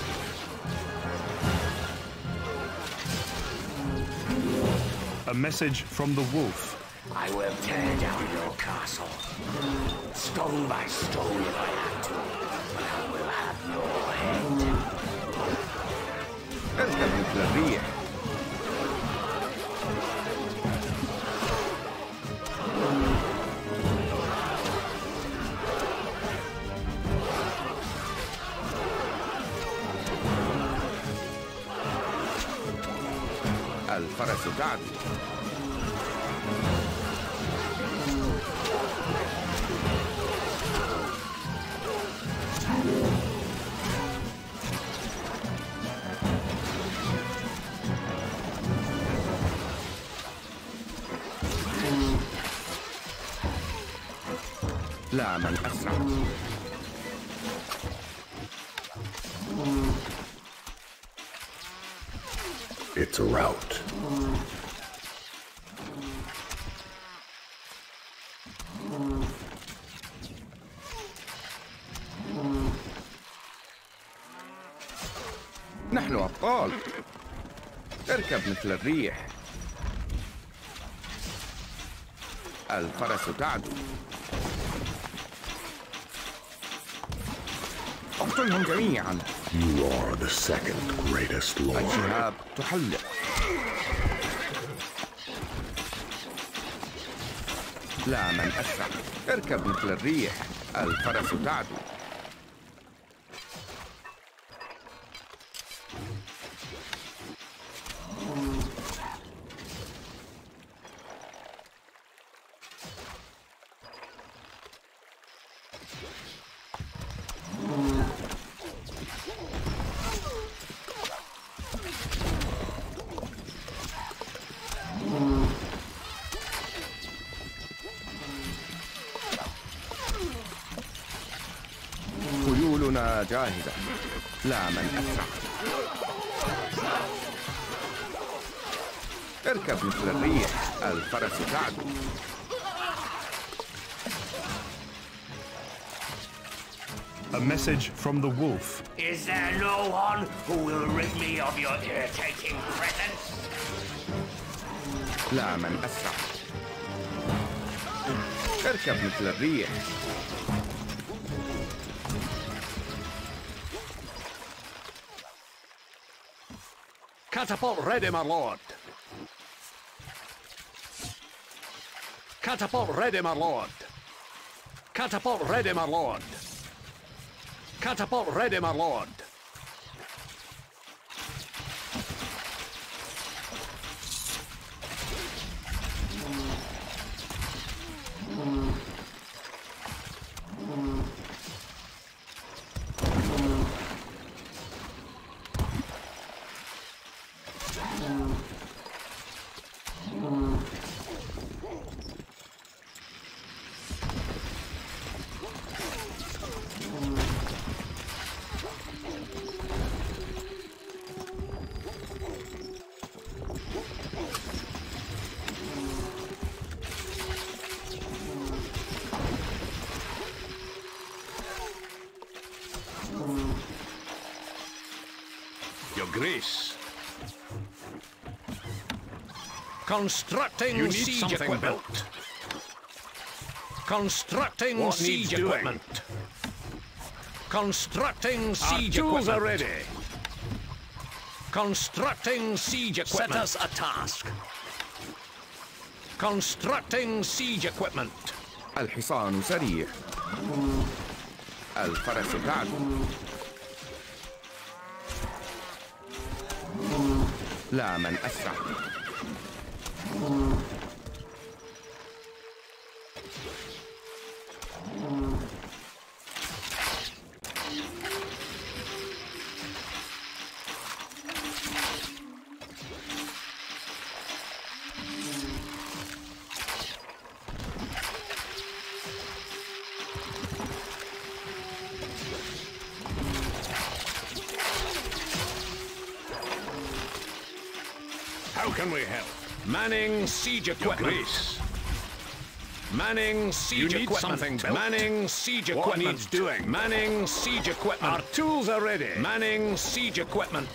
C: A message from the wolf.
H: I will tear down your castle, stone by stone if I have to, but I will have your head.
E: اركب مثل الريح. الفرس تعدو. لا من أسرع.
F: It's a rout.
E: نحن أبطال. اركب مثل الريح. الفرس تعدو. اقتلهم جميعا.
F: You are the second greatest lord.
E: الشهاب تحلق. لا من أسرع. اركب مثل الريح. الفرس تعدو. خيولنا جاهزة. لا من أسرع. اركب مثل الريح. الفرس تعدو.
C: A message from the wolf.
H: Is there no one who will rid me of your irritating presence?
E: لا من أسرع. اركب مثل الريح.
B: Catapult ready, my lord. Catapult ready, my lord. Catapult ready, my lord. Catapult ready, my lord. Your Grace. Constructing siege equipment. Constructing siege equipment. Constructing siege equipment. Our tools are ready. Constructing siege equipment. Set us a task. Constructing siege equipment.
E: الحصان سريع. الفرس تعدو. لا من أسرع.
B: How can we help? Manning siege equipment. Manning siege equipment. Something built. Manning siege equipment. What needs doing? Manning siege equipment. Our tools are ready. Manning siege equipment.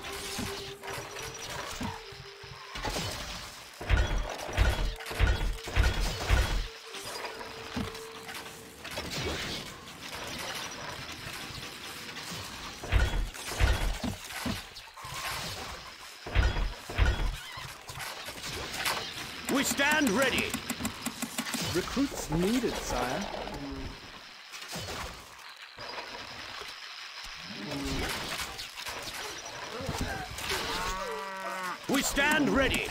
B: We stand ready.
A: Recruits needed, sire.
B: We stand ready.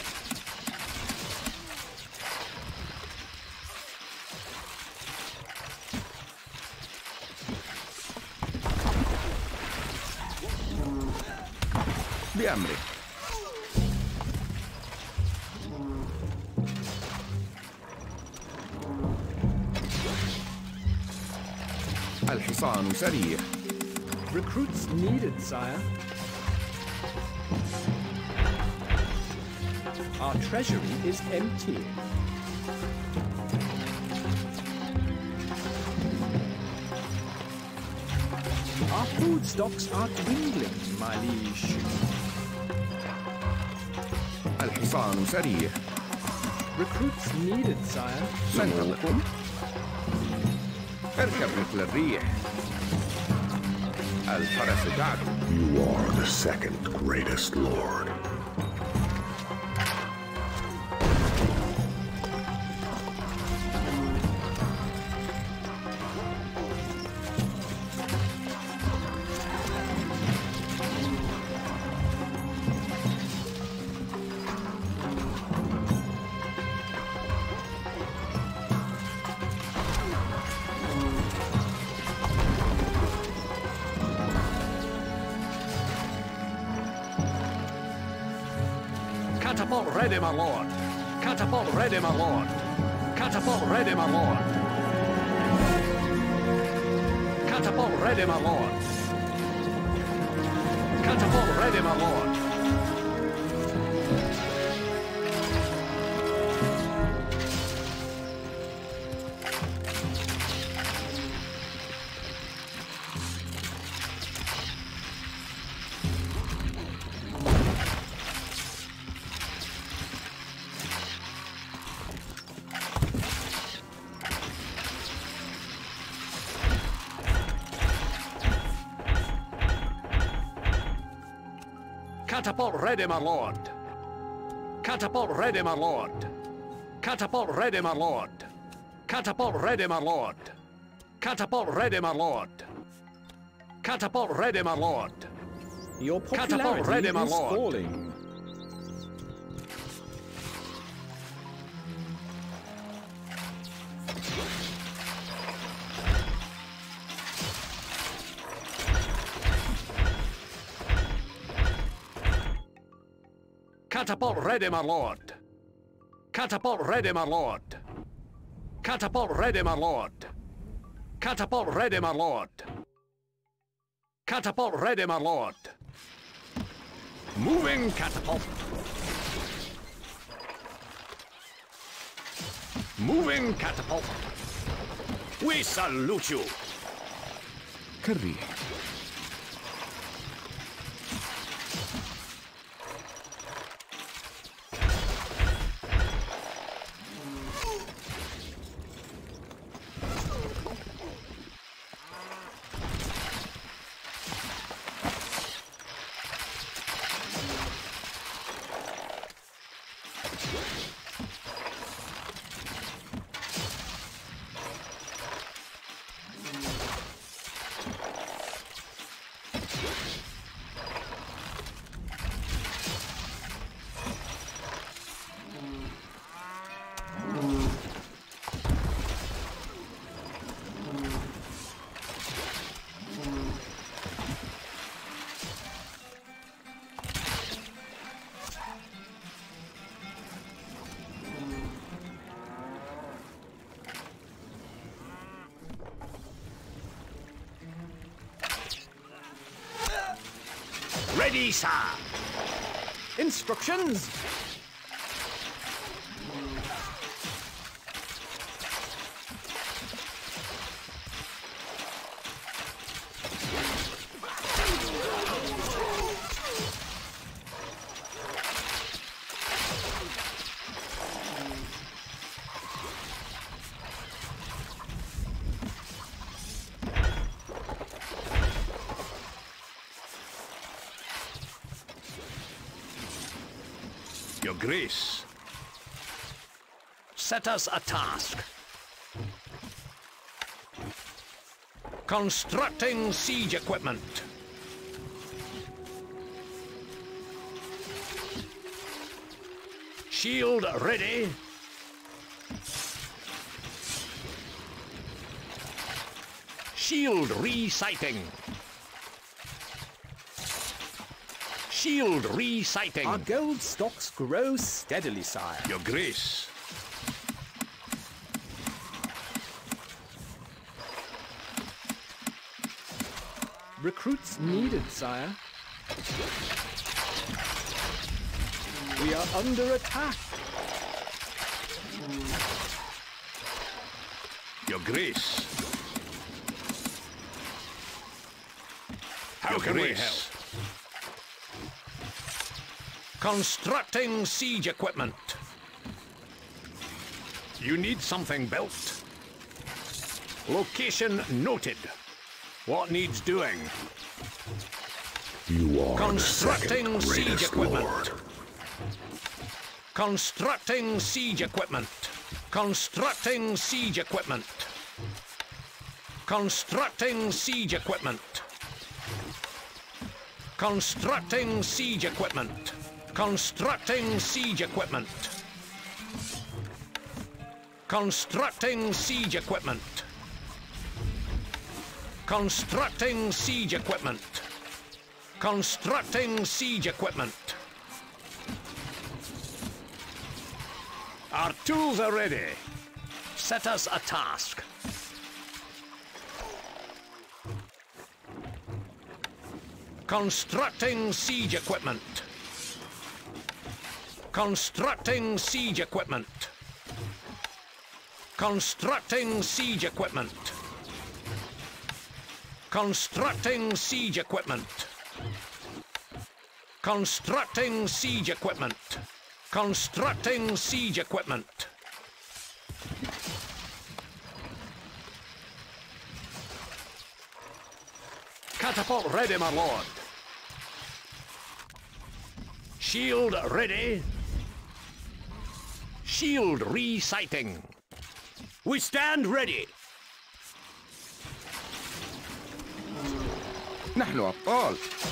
E: بأمرك. الحصان سريع.
A: Recruits needed, sire. Our treasury is empty. Our food stocks are dwindling, my liege.
E: الحصان سريع.
A: Recruits needed, sire.
E: من هوكم؟ اركب مثل الريح. الفرس تعدو.
F: You are the second greatest lord.
B: Catapult ready, my lord. Catapult ready, my lord. Catapult ready, my lord. Catapult ready, my lord. Catapult ready, my lord. Catapult ready, my lord. Catapult ready, my lord. Catapult ready, my lord. Catapult ready, my lord. Catapult ready, my lord. Catapult ready, my lord.
A: Your popularity
B: ready, my
A: is
B: lord.
A: falling.
B: Catapult ready, my lord. Catapult ready, my lord. Catapult ready, my lord. Catapult ready, my lord. Catapult ready, my lord. Moving catapult. Moving catapult. We salute you.
E: كالريح.
H: Ready, sir.
A: Instructions.
B: Your Grace. Set us a task. Constructing siege equipment. Shield ready. Shield resighting. Shield resighting.
A: Our gold stocks grow steadily, sire.
B: Your Grace.
A: Recruits needed, sire. We are under attack.
B: Your Grace. How can we help? Constructing siege equipment. You need something built. Location noted. What needs doing?
F: You are
B: Constructing
F: the second
B: siege
F: greatest
B: equipment.
F: lord.
B: Constructing siege equipment. Constructing siege equipment. Constructing siege equipment. Constructing siege equipment. Constructing siege equipment. Constructing siege equipment. Constructing siege equipment. Constructing siege equipment. Our tools are ready. Set us a task. Constructing siege equipment. Constructing siege equipment. Constructing siege equipment. Constructing siege equipment. Constructing siege equipment. Constructing siege equipment. Catapult ready, my lord. Shield ready. Shield resighting. We stand ready.
E: نحن أبطال.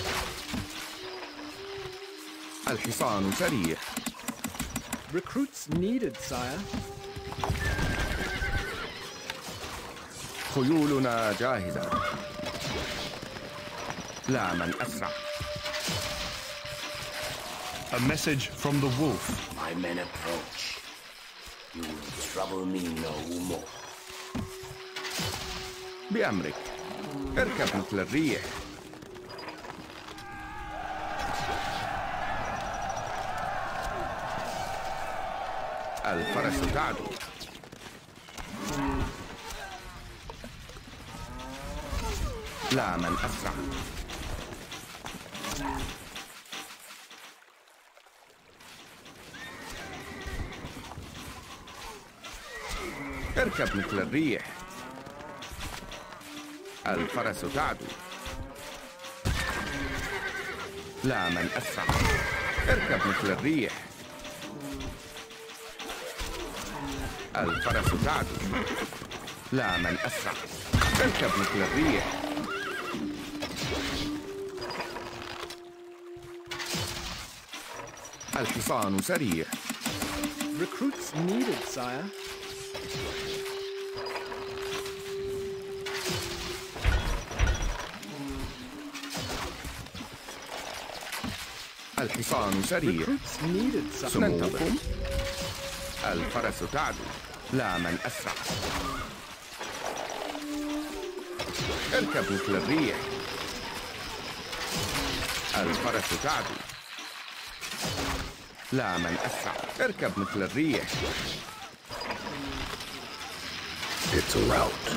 E: الحصان سريع.
A: Recruits needed, sire.
E: خيولنا جاهزة. لا من أسرع.
C: A message from the wolf.
H: My men approach. You will trouble me no more.
E: بأمرك. اركب مثل الريح. الفرس تعدو. لا من أسرع. اركب مثل الريح. الفرس تعدو. لا من أسرع. اركب مثل الريح. الفرس تعدو. لا من أسرع. اركب مثل الريح. الحصان سريع.
A: Recruits needed, sire.
E: الحصان سريع.
A: Recruits needed, sire.
E: ننتظر. الفرس تعدو. لا من أسرع. اركب مثل الريح. الفرس تعدو. لا من أسرع. اركب مثل الريح.
F: It's a rout.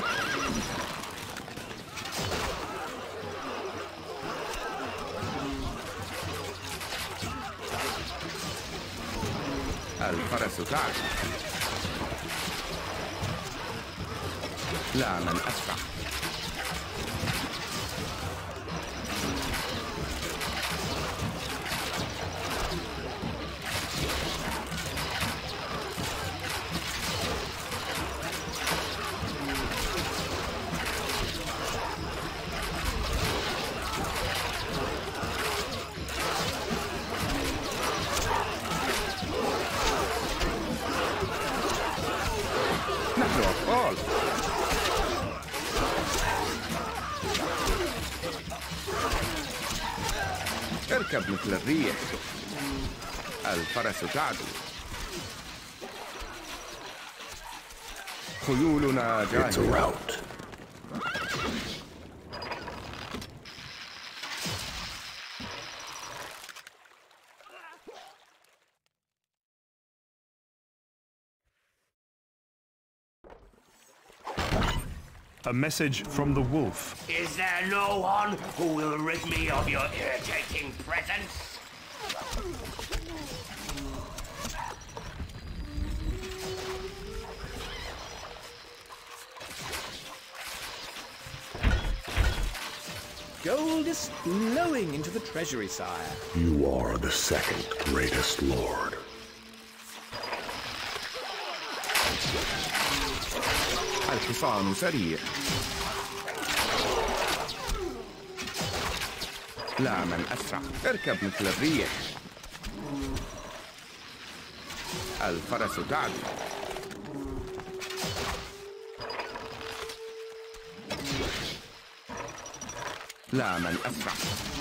E: الفرس تعدو. لا من أسرع. نحن أطفال. اركب مثل الريح. الفرس تعدو. خيولنا
F: It's a
E: جاهزة.
F: rout.
C: A message from the wolf.
H: Is there no one who will rid me of your irritating presence?
A: Gold is flowing into the treasury, sire.
F: You are the second greatest lord.
E: الحصان سريع. لا من أسرع. اركب مثل الريح. الفرس تعدو. لا من أسرع.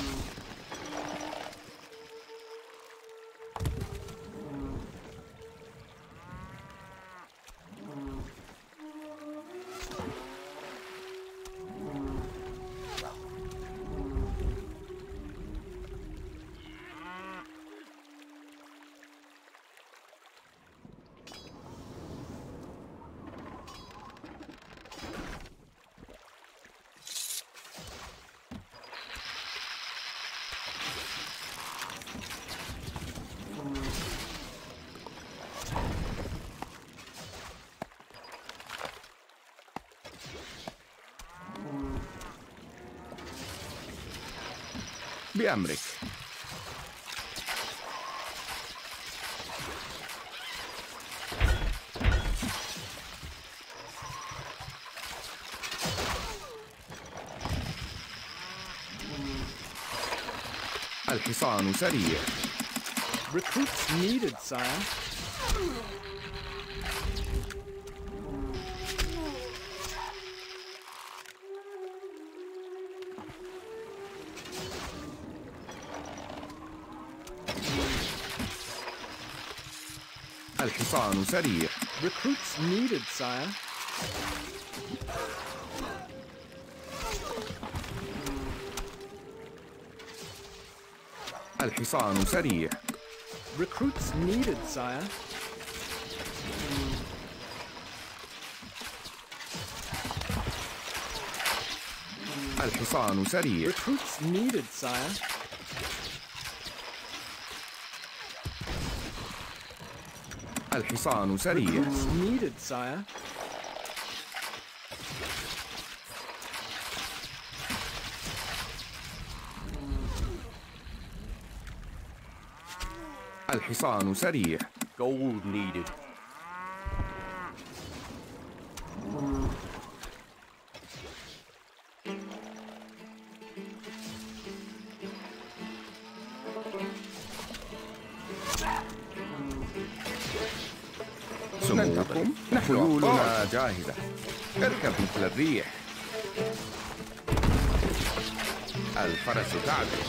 E: بأمرك. الحصان سريع.
A: Recruits needed, sire.
E: الحصان سريع.
A: Recruits needed, sire.
E: الحصان سريع.
A: Recruits needed, sire.
E: الحصان سريع.
A: Recruits needed, sire.
E: الحصان سريع.
A: Recruits needed, sire.
E: الحصان سريع.
H: Gold needed.
E: سموكم. نحن خيولنا جاهزة. اركب مثل الريح. الفرس تعدو.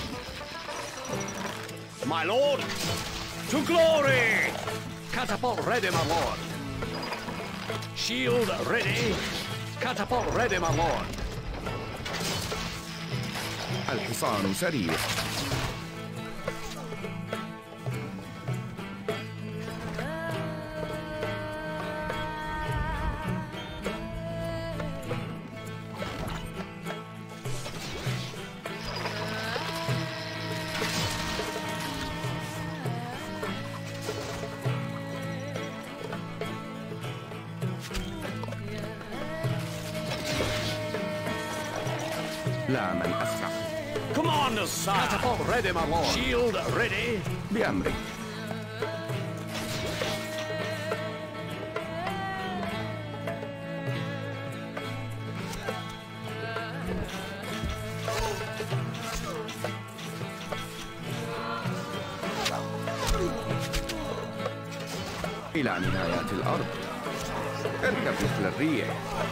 B: My lord, to glory! Catapult ready, my lord. Shield ready. Catapult ready, my lord.
E: الحصان سريع. لا من أسرع.
B: Commander, sire. Catapult ready, my lord. Shield ready.
E: بأمرك. إلى نهايات الأرض. اركب مثل الريح.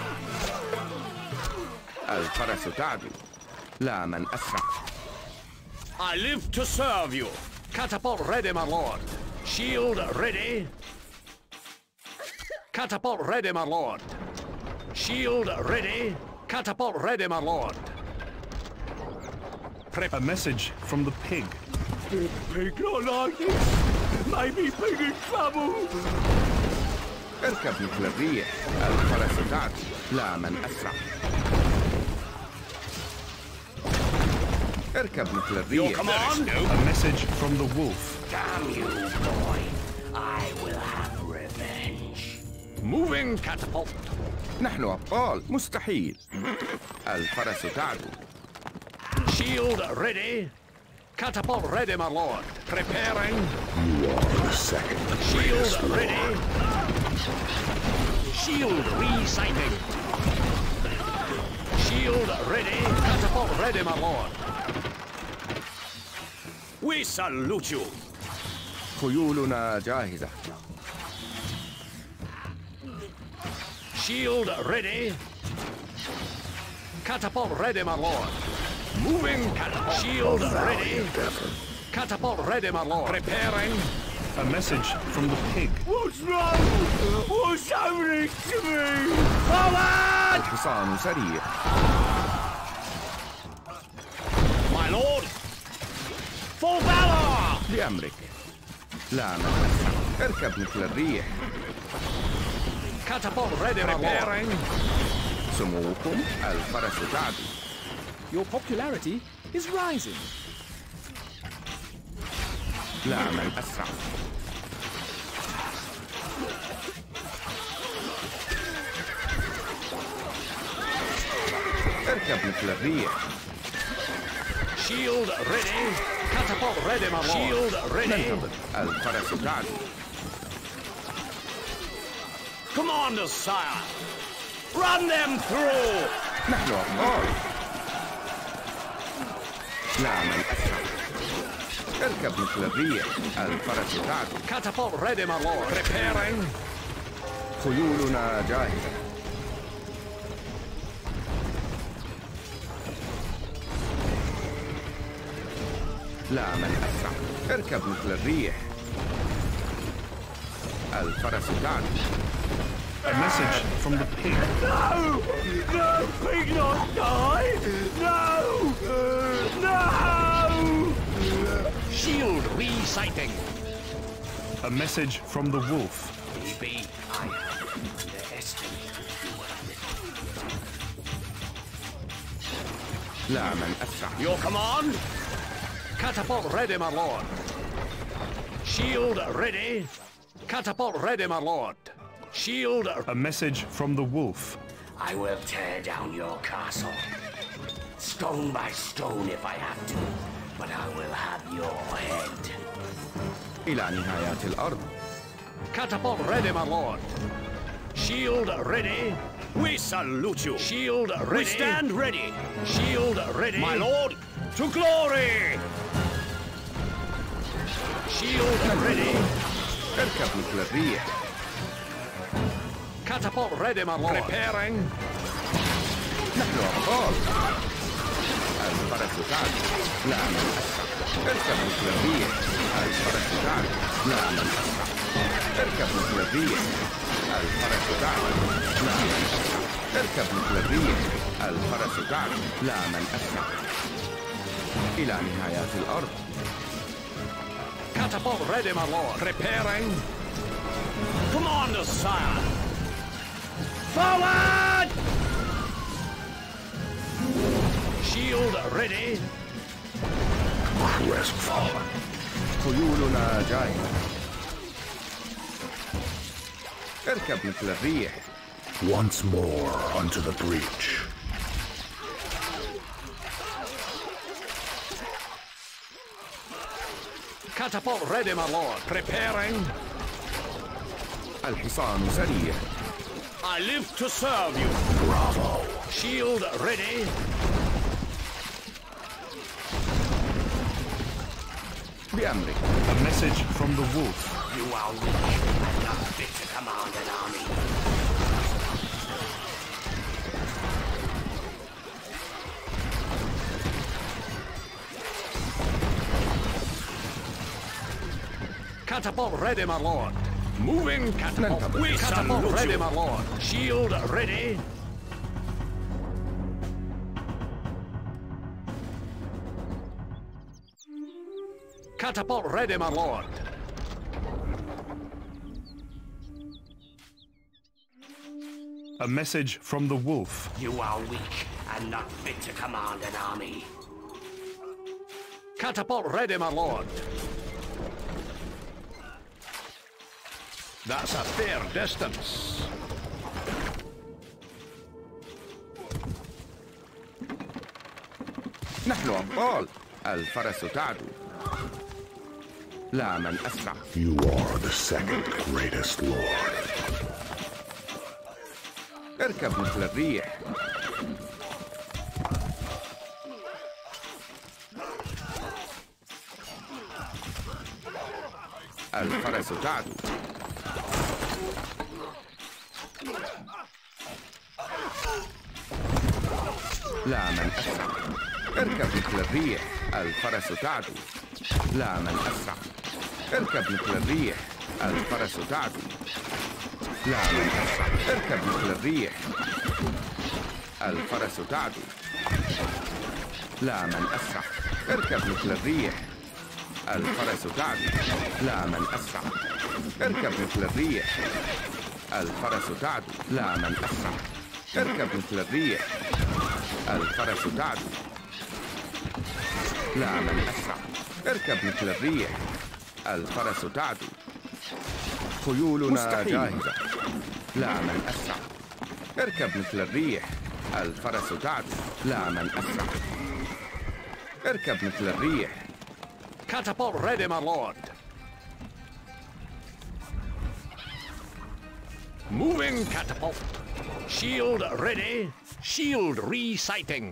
E: الفرس تعدو. لا من أسرع.
B: I live to serve you. Catapult ready, my lord. Shield ready. Catapult ready, my lord. Shield ready. Catapult ready, my lord.
C: A message from the pig.
B: Pig not like this. Maybe pig in trouble.
E: اركب مثل الريح. الفرس تعدو. لا من أسرع. اركب مثل الريح.
C: A message from the wolf.
H: Damn you, boy. I will have revenge.
B: Moving catapult.
E: نحن أبطال. مستحيل. الفرس تعدو.
B: Shield ready. Catapult ready, my lord. Preparing.
F: You are the second
B: Shield
F: greatest
B: ready.
F: lord.
B: Shield re-sighting. Shield ready. Catapult ready, my lord. We salute you.
E: خيولنا جاهزة.
B: Shield ready. Catapult ready, my lord. Moving catapult. Shield ready. Catapult ready, my lord. Preparing.
C: A message from the pig.
B: What's wrong? What's happening to me? Forward!
E: الحصان سريع.
B: My lord. Full valor!
E: بأمرك. لا من أسرع. اركب مثل الريح.
B: Catapult ready, my lord.
E: سموكم. الفرس تعدو.
A: Your popularity is rising.
E: لا من أسرع. اركب مثل الريح.
B: Shield ready. Catapult ready, my lord. Shield ready.
E: الفرس تعدو.
B: Commander, sire. Run them through.
E: نحن أبطال. لا من أسرع. اركب مثل الريح. الفرس تعدو.
B: Catapult ready, my lord. Preparing.
E: خيولنا جاهزة. لا من أسرع. اركب مثل الريح. الفرس تعدو.
C: A message from the pig.
B: No! No! Pig not die! No! No! Shield re-sighting.
C: A message from the wolf.
H: Maybe I have underestimated you a little.
E: لا من أسرع.
B: Your command? Catapult ready, my lord. Shield ready. Catapult ready, my lord. Shield.
C: A message from the wolf.
H: I will tear down your castle. Stone by stone if I have to. But I will have your head.
E: إلى نهايات الأرض.
B: Catapult ready, my lord. Shield ready. We salute you. Shield ready. We stand ready. Shield ready. My lord, to glory. Shield ready.
E: اركب مثل الريح.
B: Catapult ready, my lord. Preparing.
E: نحن أبطال. الفرس تعدو. لا من أسرع. اركب مثل الريح. الفرس تعدو. لا من أسرع. اركب مثل الريح. الفرس تعدو. لا من أسرع. اركب مثل الريح. الفرس تعدو. لا من أسرع. إلى نهايات الأرض.
B: Catapult ready, my lord. Preparing. Commander, sire. Forward! Shield ready.
F: Crestfallen.
E: خيولنا جاهزة. اركب مثل الريح.
F: Once more onto the breach.
B: Catapult ready, my lord. Preparing.
E: الحصان سريع.
B: I live to serve you. Bravo. Shield ready.
E: بأمرك.
C: A message from the wolf.
H: You are weak and not fit to command an army.
B: Catapult ready, my lord. Moving catapult. We catapult ready, my lord. Shield ready. Catapult ready, my lord.
C: A message from the wolf.
H: You are weak and not fit to command an army.
B: Catapult ready, my lord. That's a fair distance.
E: نحن أبطال. الفرس تعدو. لا من أسرع.
F: You are the second greatest lord.
E: اركب مثل الريح. الفرس تعدو. لا من أسرع. اركب مثل الريح. الفرس تعدو. لا من أسرع. اركب مثل الريح. الفرس تعدو. لا من أسرع. اركب مثل الريح. الفرس تعدو. لا من أسرع. اركب مثل الريح. الفرس تعدو. لا من أسرع. اركب مثل الريح. الفرس تعدو. لا من أسرع. اركب مثل الريح. الفرس تعدو. لا من أسرع. اركب مثل الريح. الفرس تعدو. خيولنا جاهزة. لا من أسرع. اركب مثل الريح. الفرس تعدو. لا من أسرع. اركب مثل الريح.
B: Catapult ready, my lord. Moving catapult. Shield ready. Shield resighting.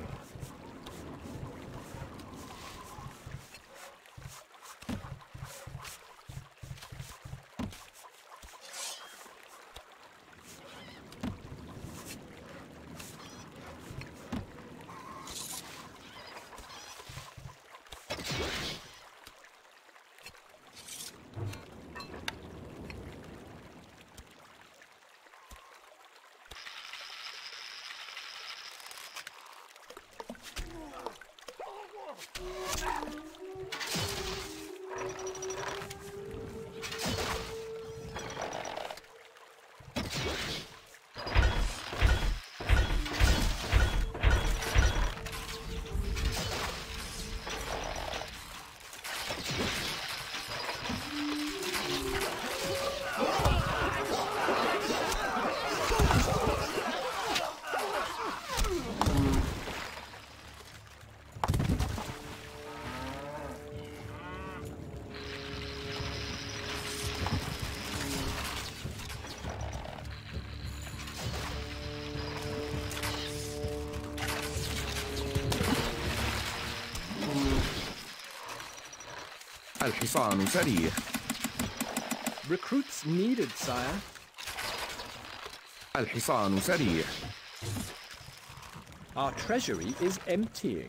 E: الحصان سريع.
A: Recruits needed, sire.
E: الحصان سريع.
A: Our treasury is emptying.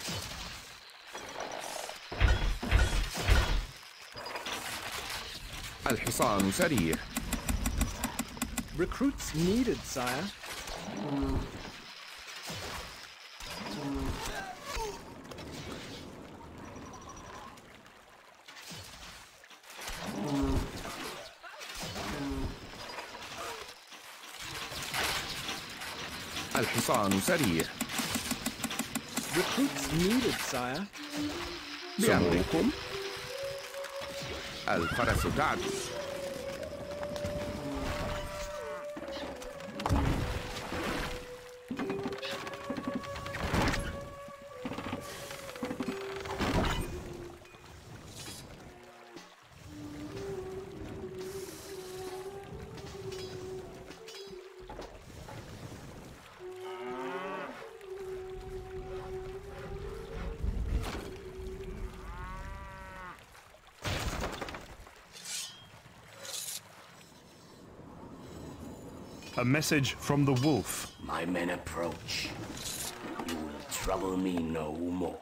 E: الحصان سريع.
A: Recruits needed, sire.
E: الحصان سريع.
A: Recruits needed, sire.
E: بأمركم. الفرس تعدو.
C: A message from the wolf.
H: My men approach. You will trouble me no more.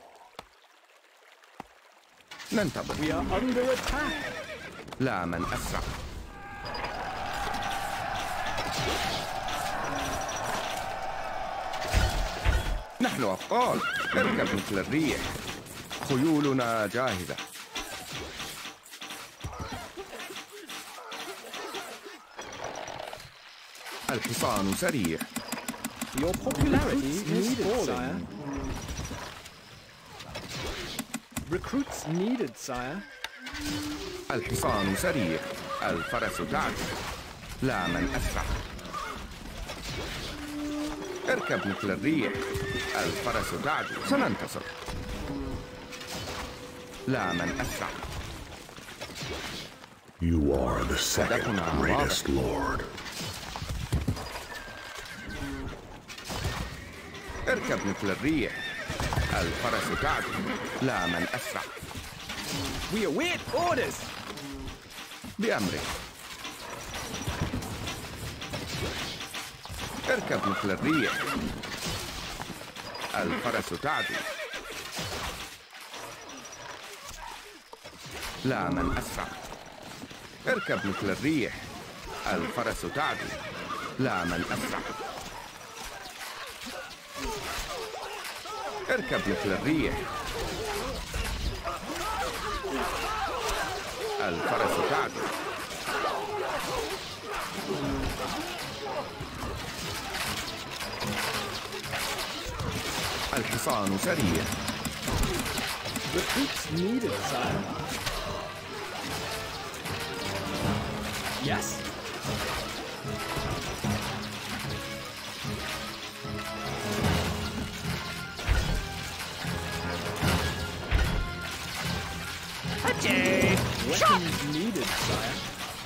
E: ننتظر.
A: We are under attack.
E: لا من أسرع. نحن أبطال. اركب مثل الريح. خيولنا جاهزة. الحصان سريع.
A: Your popularity is falling. Recruits needed, sire.
E: الحصان سريع. الفرس تعدو. لا من أسرع. اركب مثل الريح. الفرس تعدو. سننتصر. لا من أسرع.
F: You are the second greatest lord.
E: اركب مثل الريح. الفرس تعدو. لا من أسرع.
A: We await orders.
E: بأمرك. اركب مثل الريح. الفرس تعدو. لا من أسرع. اركب مثل الريح. الفرس تعدو. لا من أسرع. اركب مثل الريح. الفرس تعدو. الحصان سريع.
A: Recruits needed, sire. Yes. Weapons needed, sire.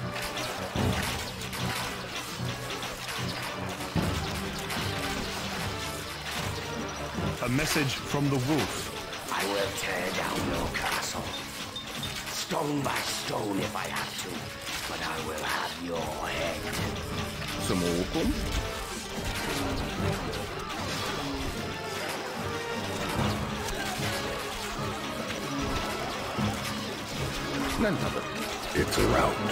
C: A message from the wolf.
H: I will tear down your castle. Stone by stone if I have to. But I will have your head.
E: سموكم. ننتظر.
F: It's a rout.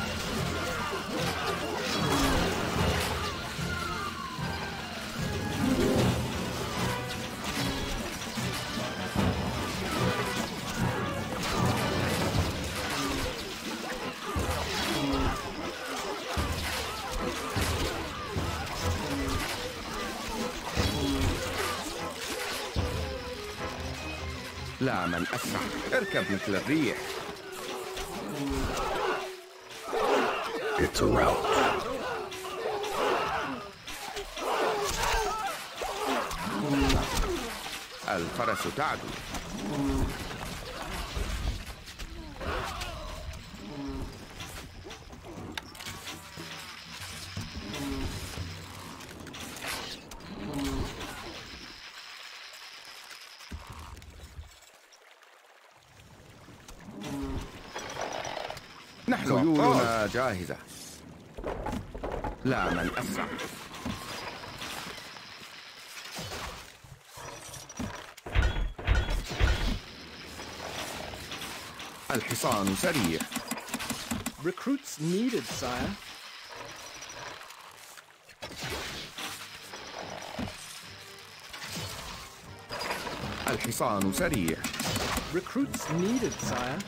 E: لا من أسرع. اركب مثل الريح.
F: It's a rout.
E: الفرس تعدو. نحن خيولنا جاهزة. لا من أسرع. الحصان سريع.
A: Recruits needed, sire.
E: الحصان سريع.
A: Recruits needed, sire.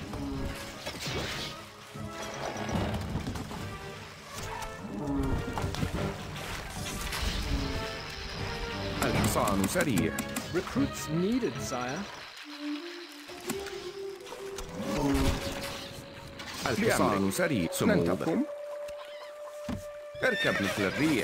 E: الحصان سريع.
A: Recruits needed, sire.
E: الحصان سريع. سموكم. اركب مثل الريح.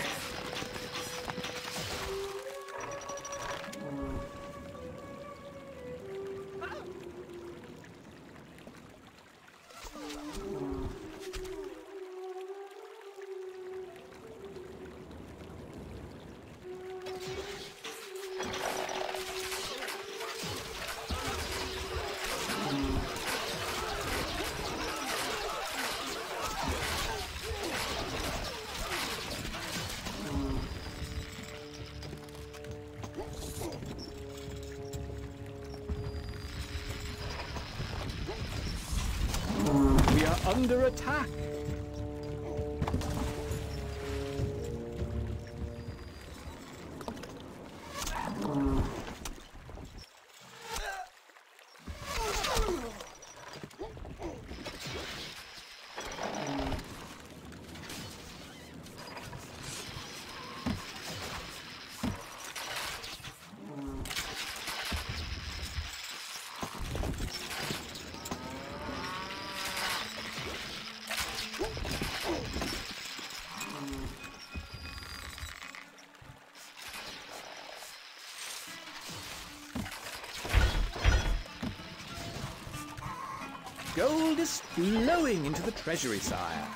A: under attack. Gold is flowing into the treasury, sire.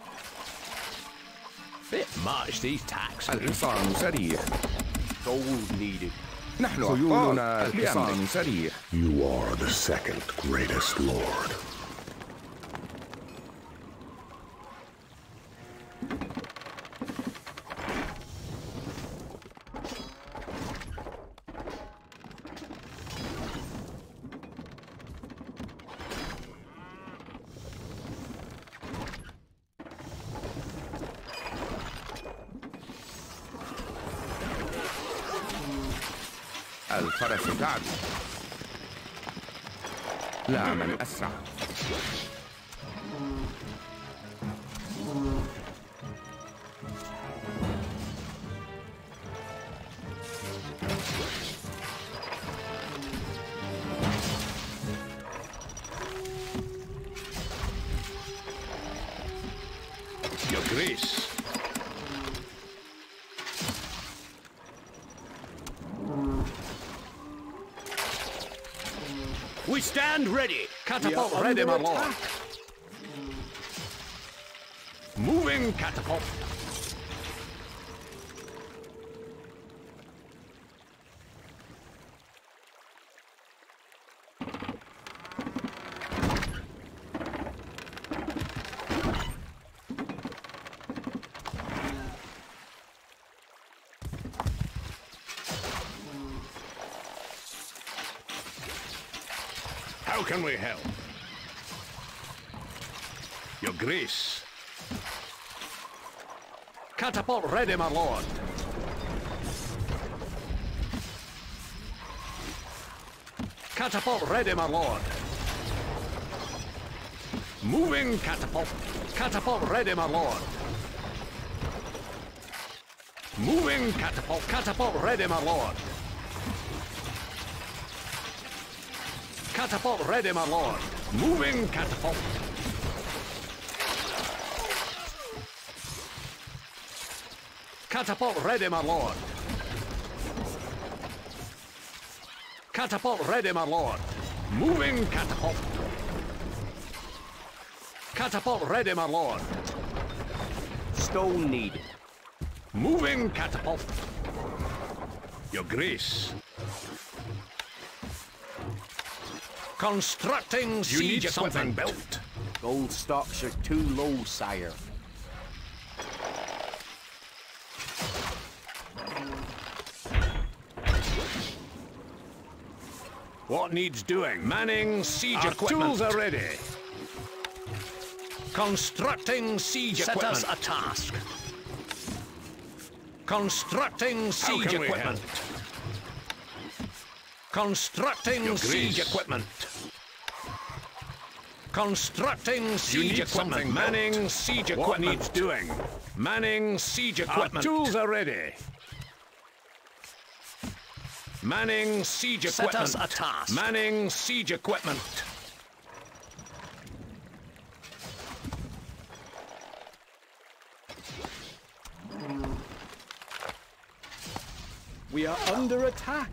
B: Bit much, these taxes.
E: الحصان سريع.
H: Gold needed.
E: نحن خيولنا الحصان سريع.
F: You are the second greatest lord.
E: الفرس تعدو. لا من أسرع.
B: Your Grace. We stand ready. Catapult ready, my lord. Moving catapult. How can we help? Your Grace. Catapult ready, my lord. Catapult ready, my lord. Moving catapult. Catapult ready, my lord. Moving catapult. Catapult ready, my lord. Catapult ready, my lord. Moving catapult. Catapult ready, my lord. Catapult ready, my lord. Moving catapult. Catapult ready, my lord.
H: Stone needed.
B: Moving catapult. Your Grace. Constructing siege
H: You need something
B: equipment.
H: built. Gold stocks are too low, sire.
B: What needs doing? Manning siege equipment. Tools are ready. Constructing siege equipment. Set us a task. Constructing siege equipment. Constructing siege equipment. Constructing siege equipment. Manning siege equipment. What needs doing? Manning siege equipment. Our tools are ready. Manning siege equipment. Set us a task. Manning siege equipment.
A: We are under attack.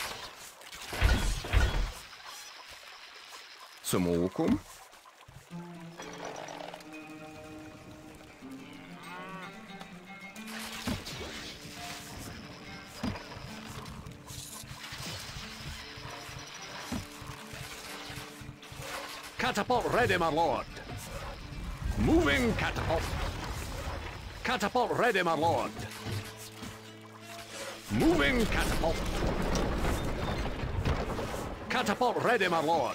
E: سموكم
B: Catapult ready, my lord. Moving catapult. Catapult ready, my lord. Moving catapult. Catapult ready, my lord.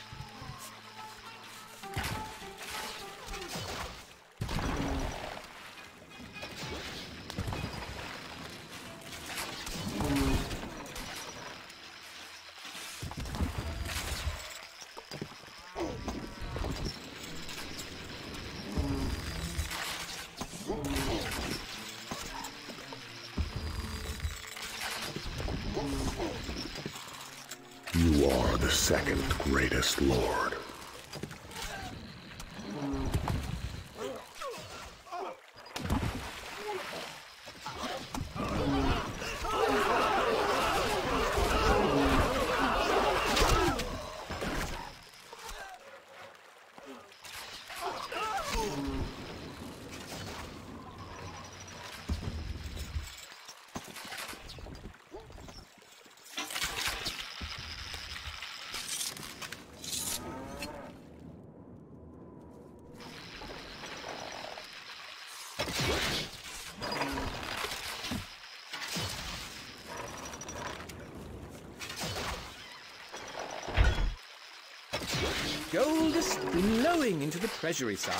F: You are the second greatest lord.
A: Gold is flowing into the treasury, sire.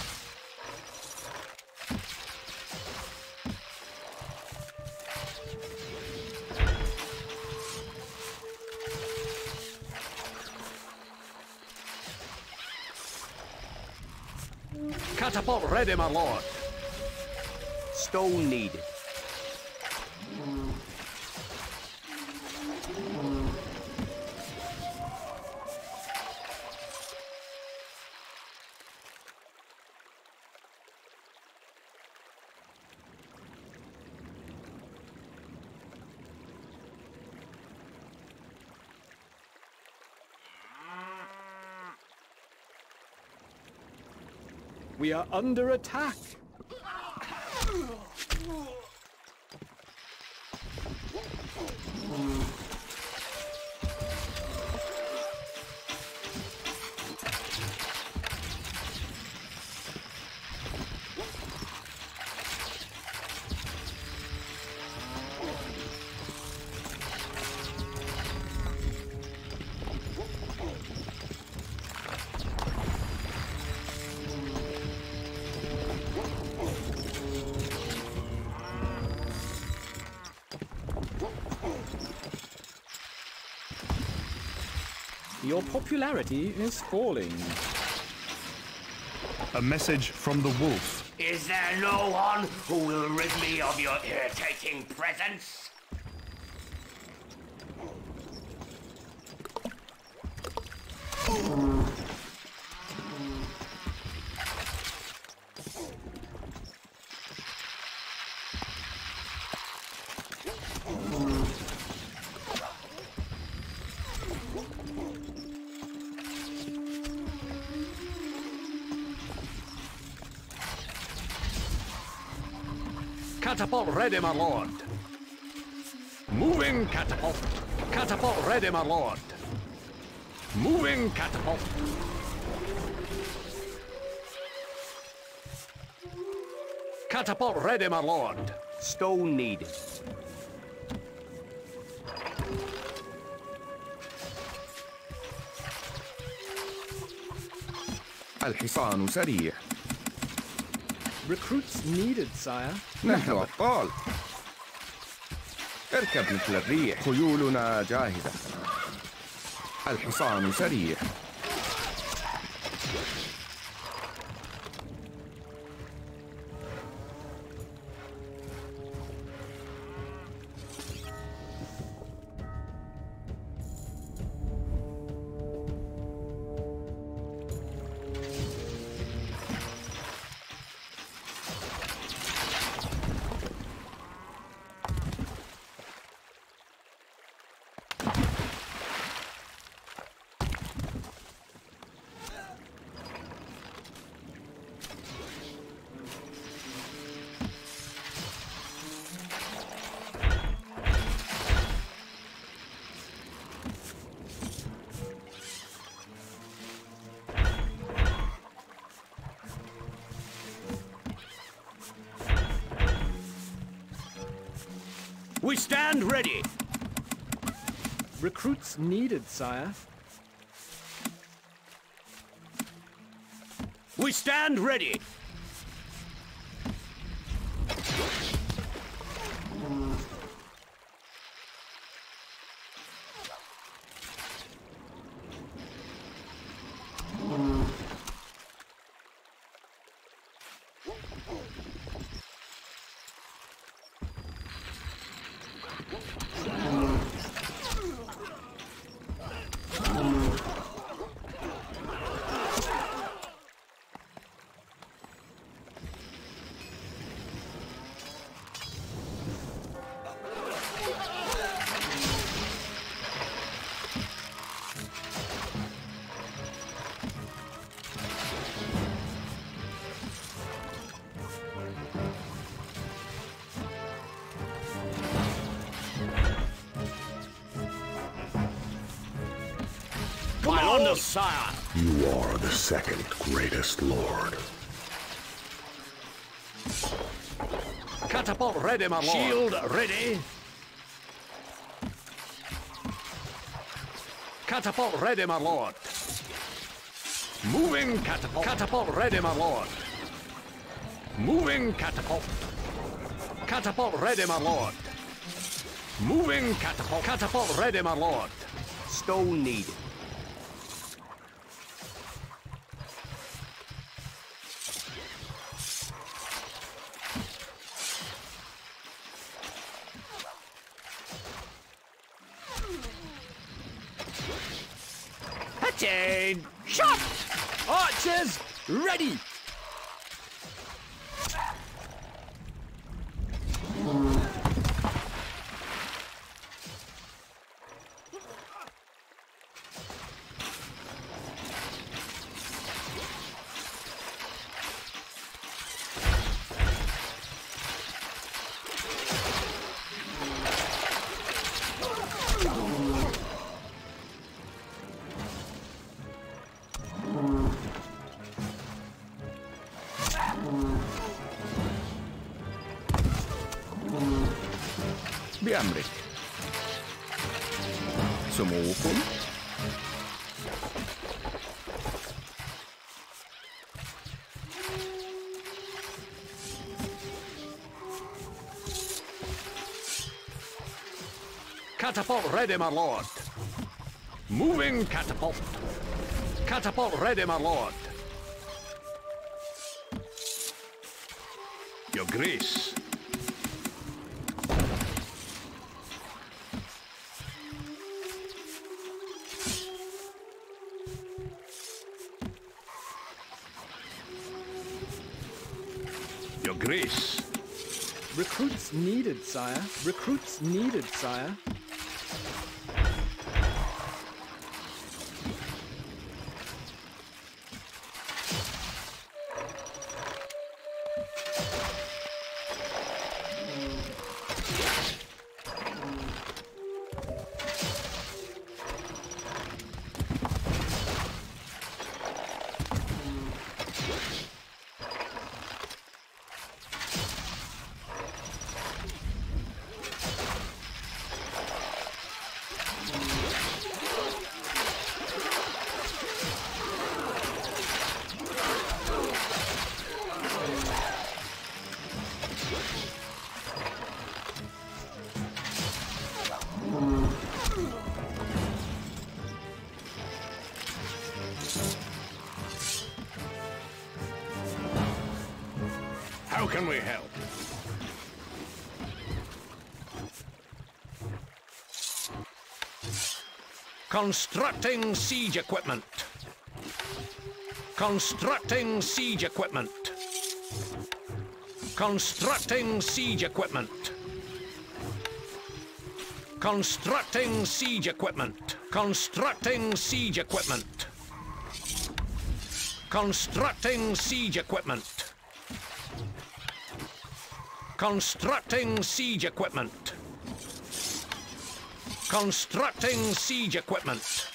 B: Catapult ready, my lord.
E: Stone needed.
A: We are under attack. Your popularity is falling.
C: A message from the wolf.
H: Is there no one who will rid me of your irritating presence?
B: Catapult ready, my lord. Moving catapult. Catapult ready, my lord. Moving catapult. Catapult ready, my lord.
E: Stone needed. الحصان سريع.
A: Recruits needed, sire.
E: نحن أبطال. اركب مثل الريح. خيولنا جاهزة. الحصان سريع.
B: We stand ready.
A: Recruits needed, sire.
B: We stand ready. Sire.
F: You are the second greatest lord.
B: Catapult ready, my lord. Shield ready. Catapult ready, my lord. Moving catapult. Catapult ready, my lord. Moving catapult. Catapult ready, my lord. Moving catapult. Catapult ready, my lord.
E: Stone needed.
A: Shot! Archers, ready!
E: بأمرك. سموكم.
B: Catapult ready, my lord. Moving catapult. Catapult ready, my lord. Your grace. Your grace.
A: Recruits needed, sire. Recruits needed, sire.
B: How can we help? Constructing siege equipment. Constructing siege equipment. Constructing siege equipment. Constructing siege equipment. Constructing siege equipment. Constructing siege equipment. Constructing siege equipment. Constructing siege equipment.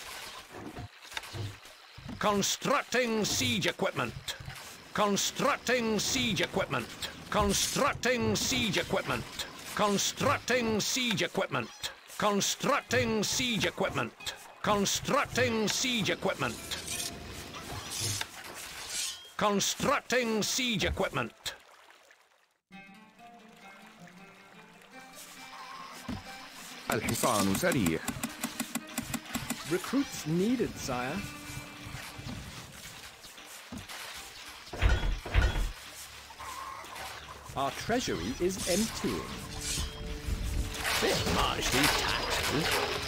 B: Constructing siege equipment. Constructing siege equipment. Constructing siege equipment. Constructing siege equipment. Constructing siege equipment. Constructing siege equipment. Constructing siege equipment.
E: الحصان سريع.
A: Recruits needed, sire. Our treasury is emptying.
B: This march these taxes.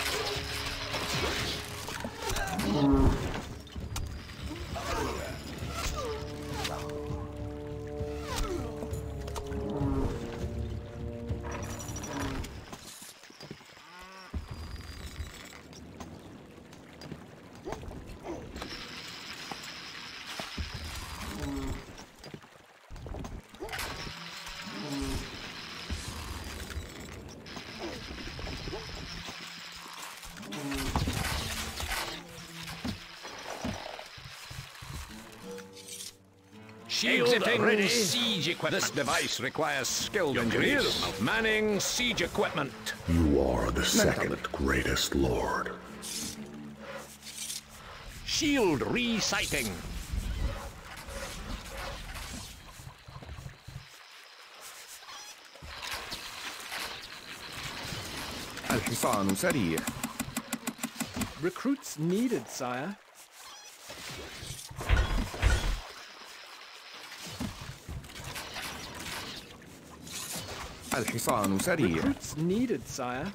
B: Exiting siege equipment. This device requires skilled engineers. Manning siege equipment.
F: You are the second greatest lord.
B: Shield resighting.
E: الحصان سريع.
A: Recruits needed, sire.
E: الحصان سريع.
A: Recruits needed, sire.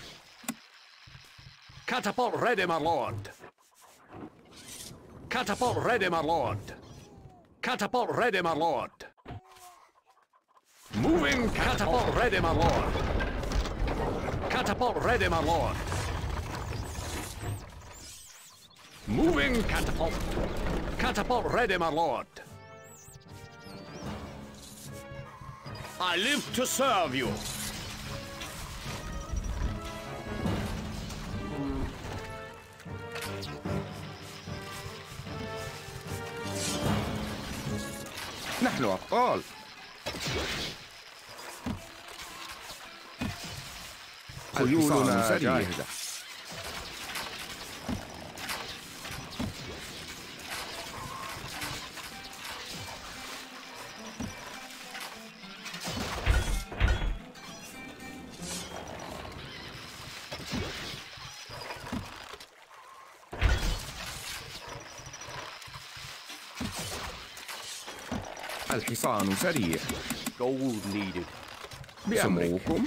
B: Catapult ready, my lord. Catapult ready, my lord. Catapult ready, my lord. Moving catapult ready, my lord. Catapult ready, my lord. Moving catapult. Catapult ready, my lord. I live to serve you.
E: نحن أبطال. خيولنا جاهزة. الحصان سريع.
H: Gold needed.
E: بأمركم.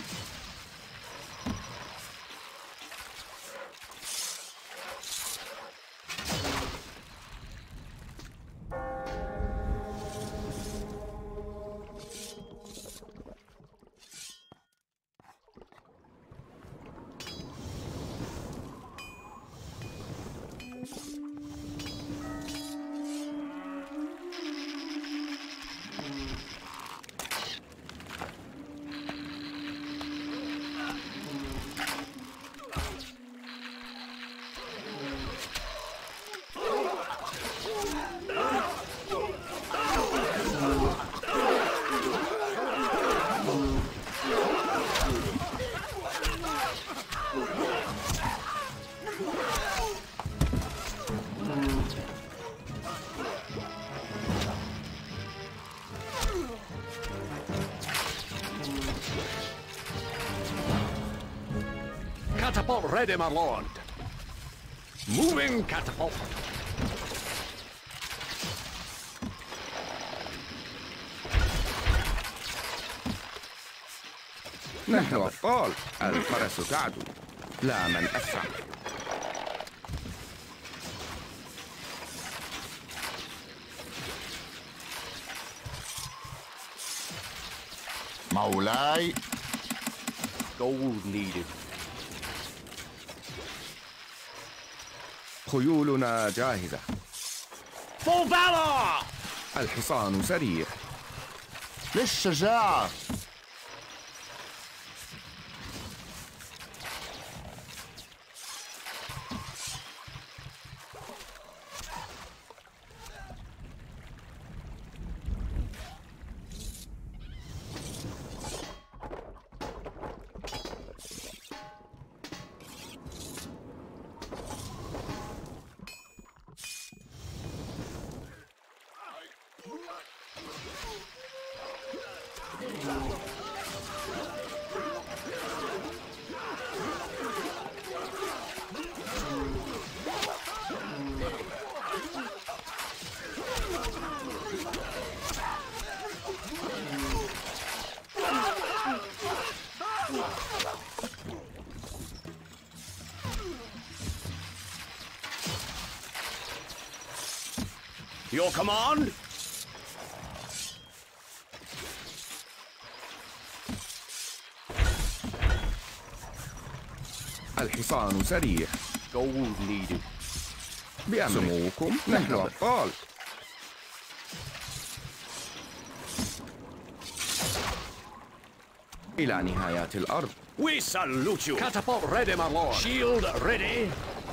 B: Catapult ready, my lord. Moving catapult.
E: نحن أبطال. الفرس تعدو. لا من أسرع.
G: مولاي.
H: Gold needed.
E: خيولنا جاهزة.
B: For valor!
E: الحصان سريع.
G: للشجاعة.
B: Your command?
E: الحصان سريع.
H: Gold leader.
E: بأمركم نحن أبطال. إلى نهايات الأرض.
B: We salute you. Catapult ready, my lord. Shield ready.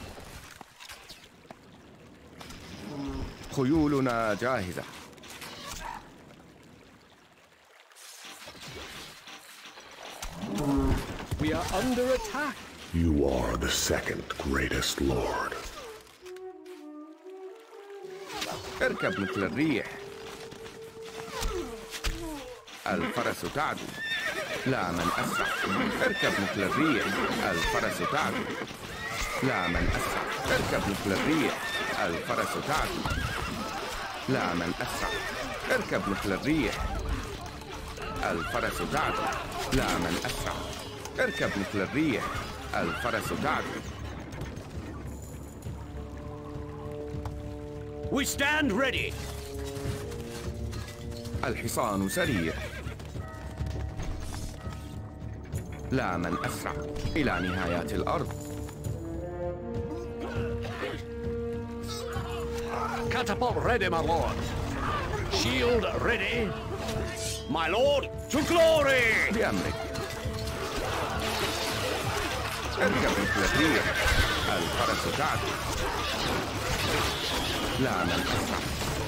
E: خيولنا جاهزة.
A: We are under attack.
F: You are the second greatest lord.
E: اركب مثل الريح. الفرس تعدو. لا من أسرع. اركب مثل الريح. الفرس تعدو. لا من أسرع. اركب مثل الريح. الفرس تعدو. لا من أسرع. اركب مثل الريح. الفرس تعدو. لا من أسرع. اركب مثل الريح. الفرس تعدو.
B: We stand ready.
E: الحصان سريع. لا من أسرع. إلى نهايات الأرض.
B: Catapult ready, my lord. Shield ready. My lord, to glory!
E: بأمرك. اركب مثل الريح. الفرس تعدو. لا من أسرع.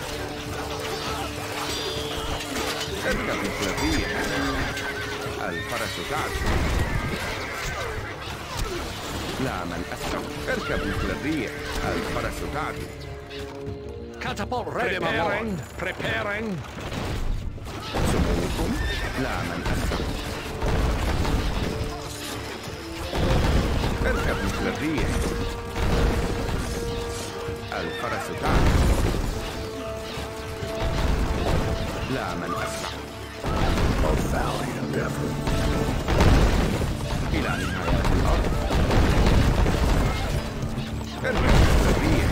E: اركب مثل الريح. الفرس تعدو. لا من أسرع. اركب مثل الريح. الفرس تعدو.
B: Catapult ready, my lord. Preparing.
E: سموكم. لا من أسرع. اركب مثل الريح. الفرس تعدو. لا من أسرع.
F: A valiant effort.
E: إلى نهايات الأرض. اركب مثل الريح.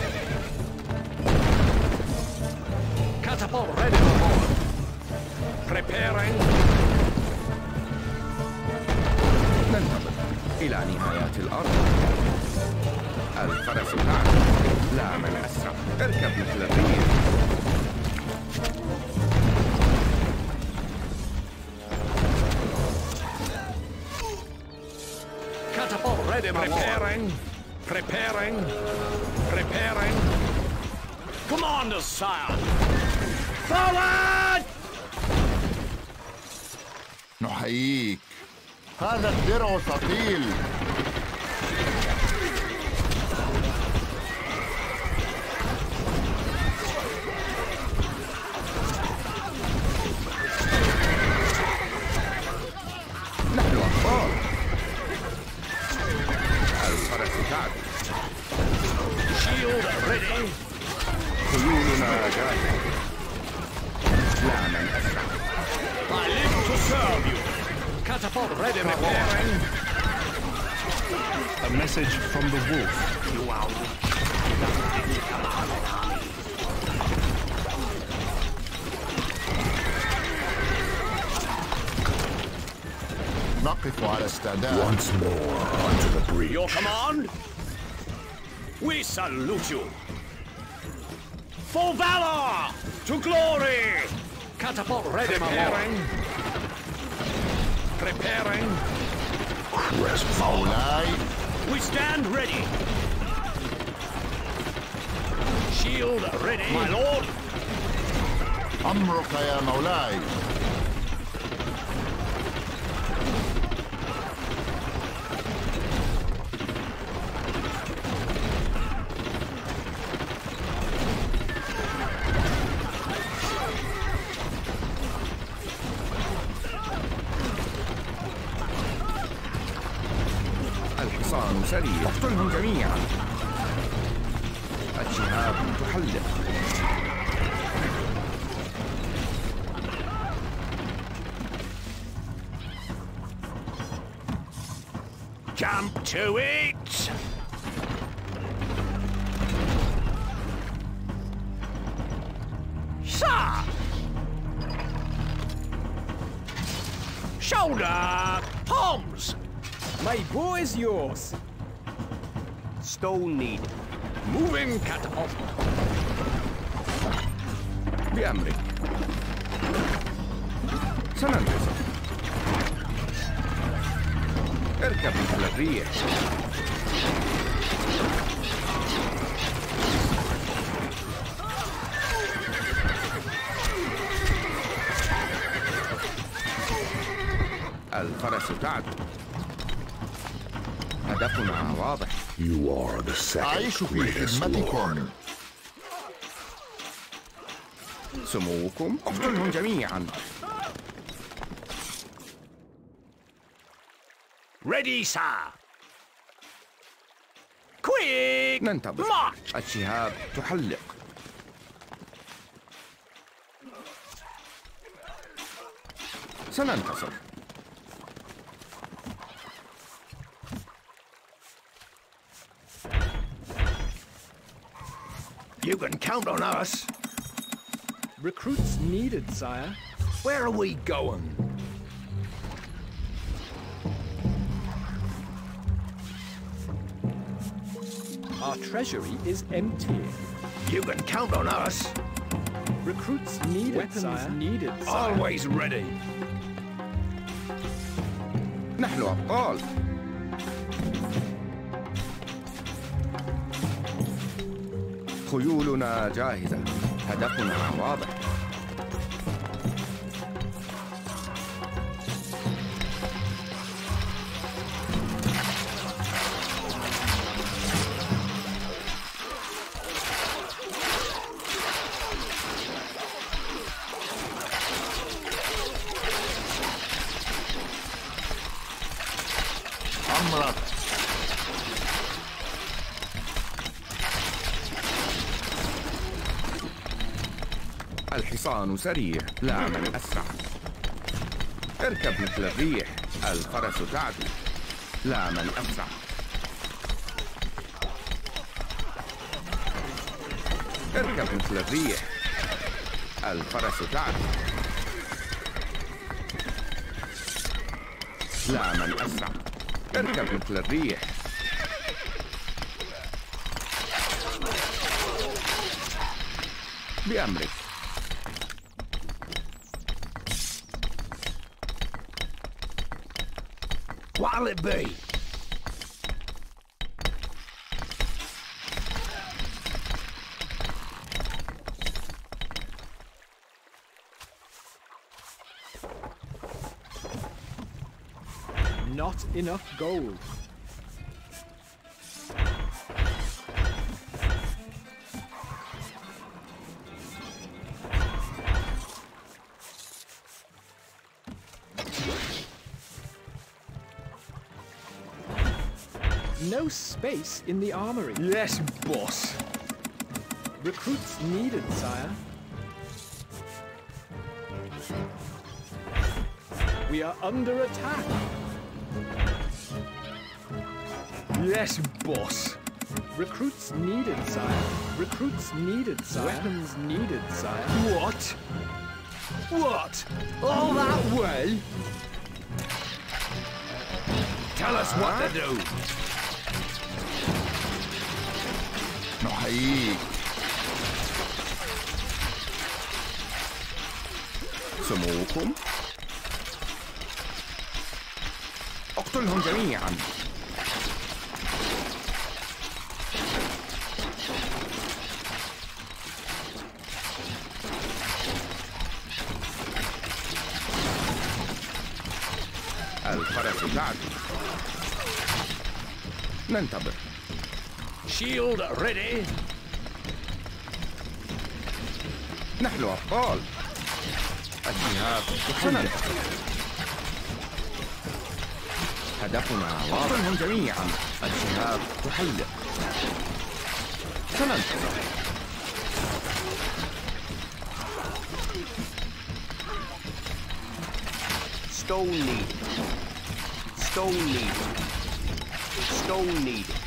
B: Catapult ready, my lord. Preparing.
E: ننتظر إلى نهايات الأرض. الفرس تعدو. لا من أسرع. اركب مثل الريح.
B: Catapult ready, my preparing. Lord. Preparing. Preparing. Commander, sire. Forward!
G: نحييك. هذا الدرع ثقيل.
E: نحن أبطال. الفرس تعدو.
B: Shield ready.
E: خيولنا جاهزة. لا من أسرع.
B: I live to serve you. Catapult ready, my lord.
C: A message from the wolf.
H: You are
G: نقف على استعداد.
F: Once more onto the breach.
B: Your command? We salute you. For valor! To glory! Catapult ready, my lord. Preparing.
G: مولاي.
B: We stand ready. Shield ready. My lord.
G: أمرك يا مولاي.
E: الحصان سريع. اقتلهم جميعا. الشهاب تحلق.
B: Jump to it! Sir! Shoulder! Palms!
A: My boy's yours.
B: Stone needed. Moving catapult.
E: بأمرك. سننتصر. اركب مثل الريح. الفرس تعدو. هدفنا واضح.
F: You are the second
G: أعيش في
F: greatest
G: خدمتكم.
F: lord.
E: سموكم اقتلهم جميعا.
B: Ready, sir. Quick!
E: ننتظر.
B: March!
E: الشهاب تحلق. سننتصر.
B: You can count on us.
A: Recruits needed, sire.
B: Where are we going?
A: Our treasury is empty.
B: You can count on us.
A: Recruits needed, Weapons sire.
B: Needed, sire. Always ready.
E: نحن أبطال. خيولنا جاهزة. هدفنا واضح.
G: أمرك.
E: الحصان سريع، لا من أسرع. اركب مثل الريح، الفرس تعدو، لا من أسرع. اركب مثل الريح، الفرس تعدو، لا من أسرع. اركب مثل الريح. بأمرك.
B: What'll it be?
A: Not enough gold. No space in the armory.
B: Yes, boss.
A: Recruits needed, sire. We are under attack.
B: Yes, boss.
A: Recruits needed, sire. Recruits needed, sire. Weapons needed, sire.
B: What? What? All that way? Tell us what to do.
G: نحييك.
E: سموكم اقتلهم جميعا. الفرس تعدو. ننتظر.
B: Shield ready.
E: نحن أبطال. الشهاب سننتصر. هدفنا واضح جميعا. الشهاب تحلق. سننتصر.
B: Stone needed. Stone needed. Stone needed.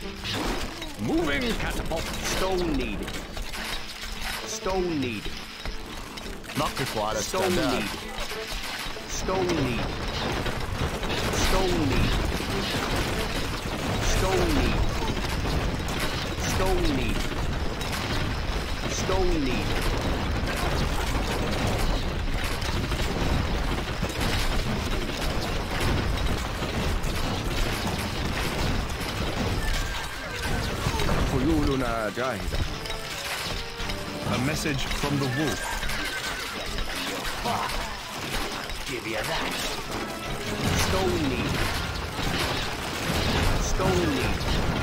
B: Moving catapult. Stone needed. Stone needed.
G: نقف على استعداد.
E: Stone need. Stone need. Stone need. Stone need. Stone need. خيولنا جاهزة.
C: A message from the wolf.
H: Give you that.
E: Stone need. Stone need.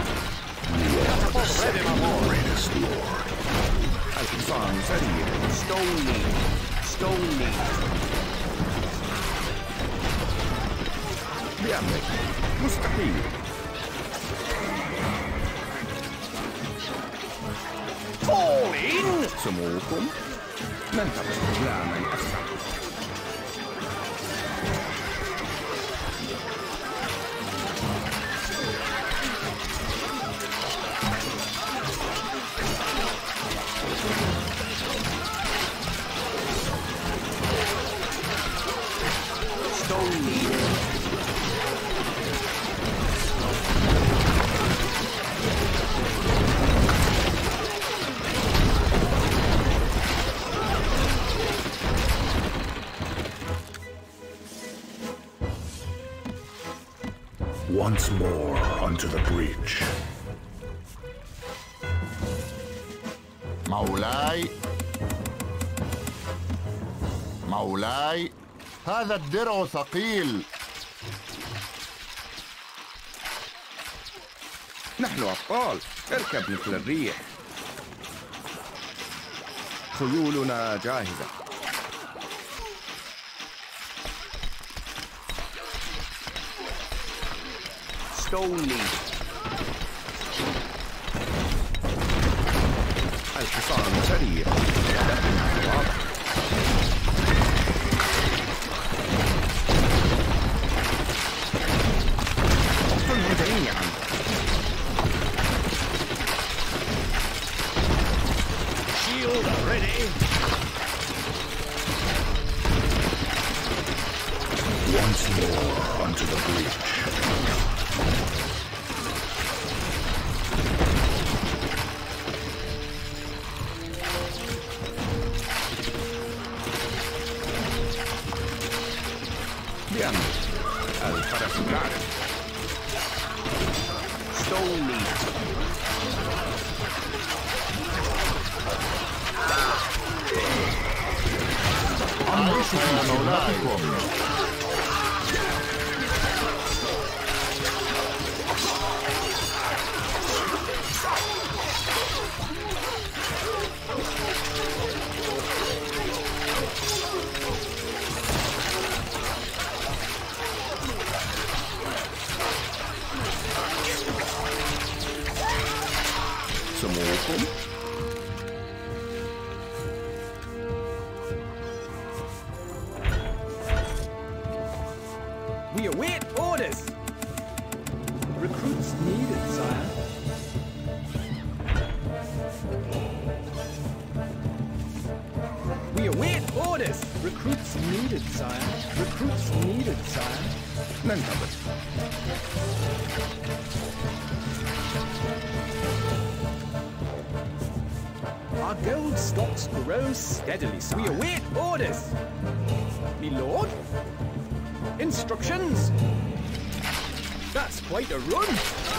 F: Ready, my lord. Greatest lord.
E: الحصان سريع. Stone need. Stone need. بأمرك. مستحيل.
B: Falling!
E: سموكم. ننتظر لا من أسرع. Stone need.
F: Once more unto the breach.
G: مولاي مولاي هذا الدرع ثقيل.
E: نحن أبطال. اركب مثل الريح. خيولنا جاهزة. Stone need. الحصان سريع. واضح. كلهم جميعا.
B: Shield ready.
F: Once more unto the breach.
E: بأمر. الفرس تعرف. Stone need.
G: أمرك يا مولاكم.
E: سموكم.
A: We await orders. Recruits needed, sire. We await orders. Recruits needed, sire. Recruits needed, sire.
E: ننتظر.
A: Our gold stocks grow steadily, sire. We await orders. Me lord? Instructions? That's quite a run.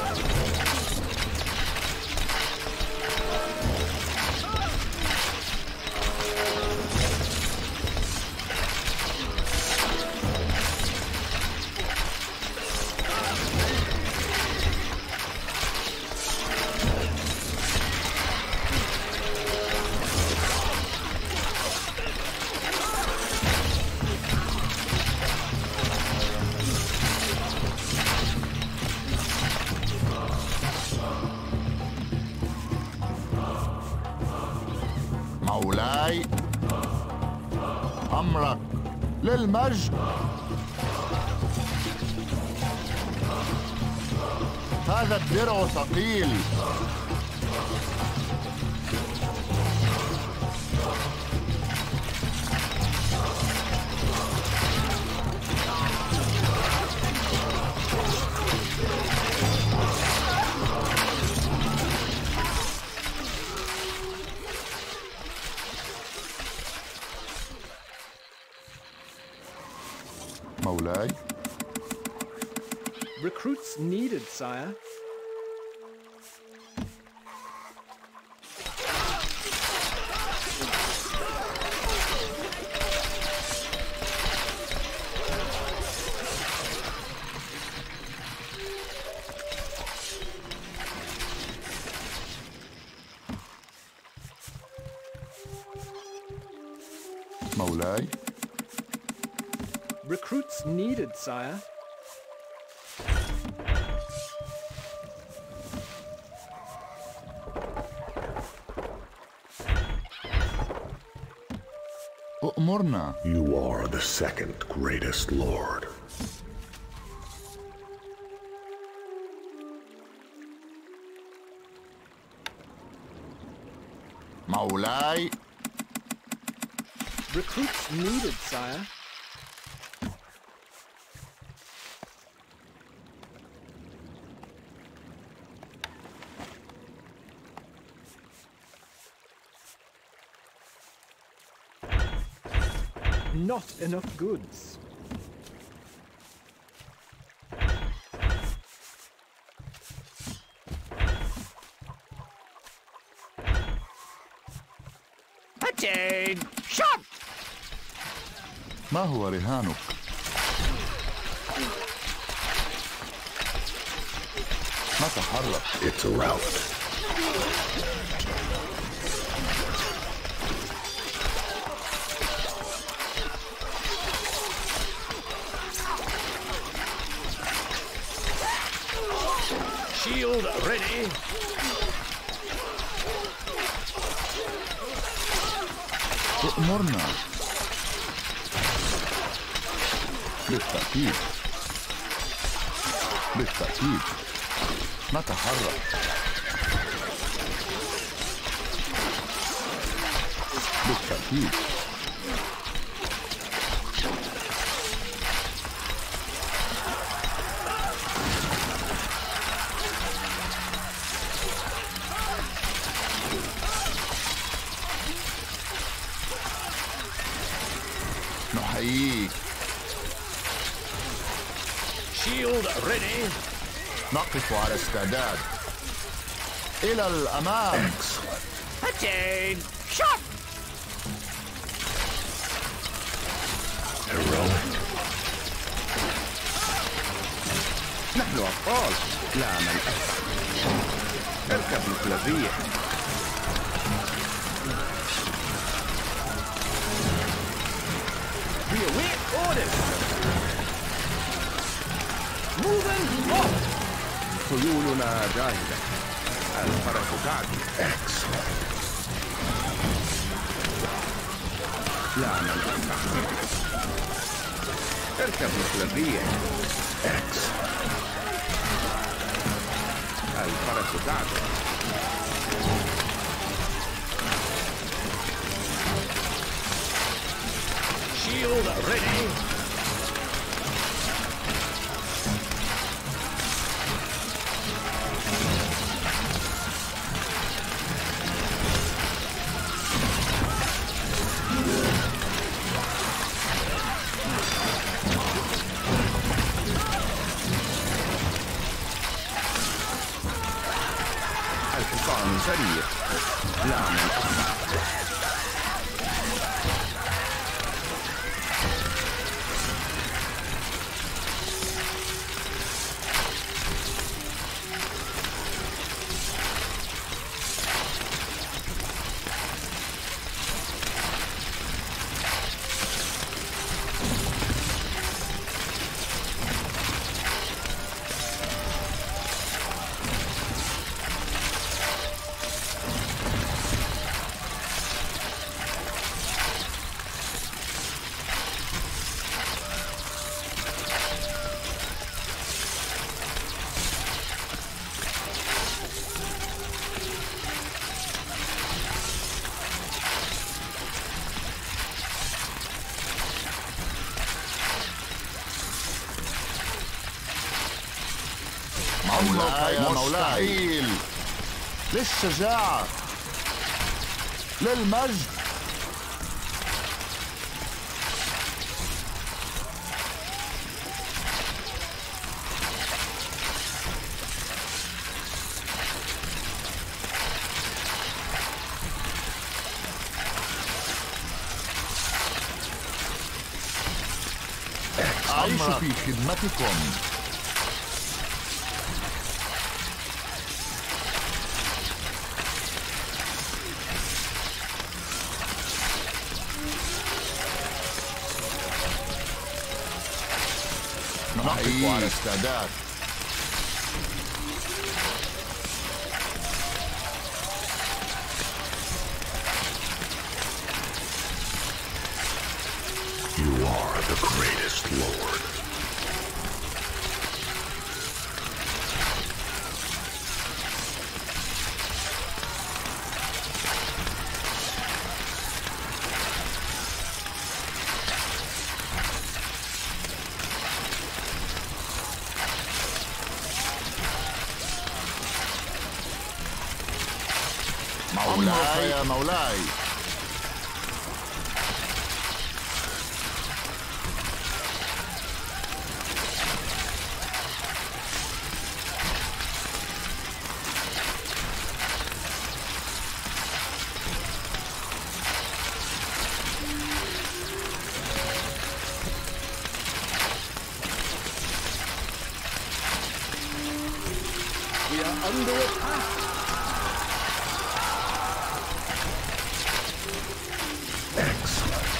G: مولاي أمرك للمجد. هذا الدرع ثقيل. مولاي.
A: Recruits needed, sire.
G: مولاي.
A: Recruits needed, sire.
G: أؤمرنا.
F: You are the second greatest lord.
G: مولاي.
A: Recruits needed, sire. Not enough goods.
H: Attain! Shot!
G: ما هو رهانك؟ نتحرك.
F: It's a rout.
B: Shield ready.
G: أؤمرنا. بالتأكيد. بالتأكيد. نتحرك. بالتأكيد. نحييك.
B: Shield ready.
G: نقف على استعداد. إلى الأمام.
H: Attain! Shot!
F: Heroic.
E: نحن أبطال لا من أسرع. اركب مثل الريح.
A: We await orders. Moving off.
E: خيولنا جاهزة. الفرس تعدو. لا من أسرع. اركب مثل الريح. الفرس تعدو.
B: Shield ready.
E: الحصان سريع. لا من أسرع.
G: مولاي يا مولاي. للشجاعة. للمجد. العيش في خدمتكم. نقف على استعداد.
F: You are the greatest lord.
G: مولاي يا مولاي.
A: We are under attack.
F: Excellent.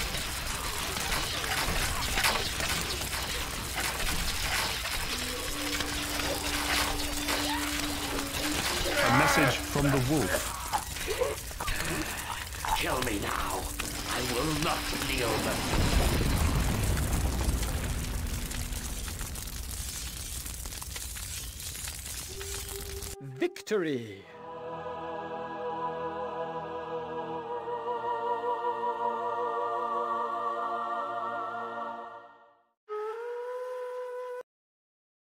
C: A message from the wolf.
H: Kill me now. I will not yield them.
A: Victory!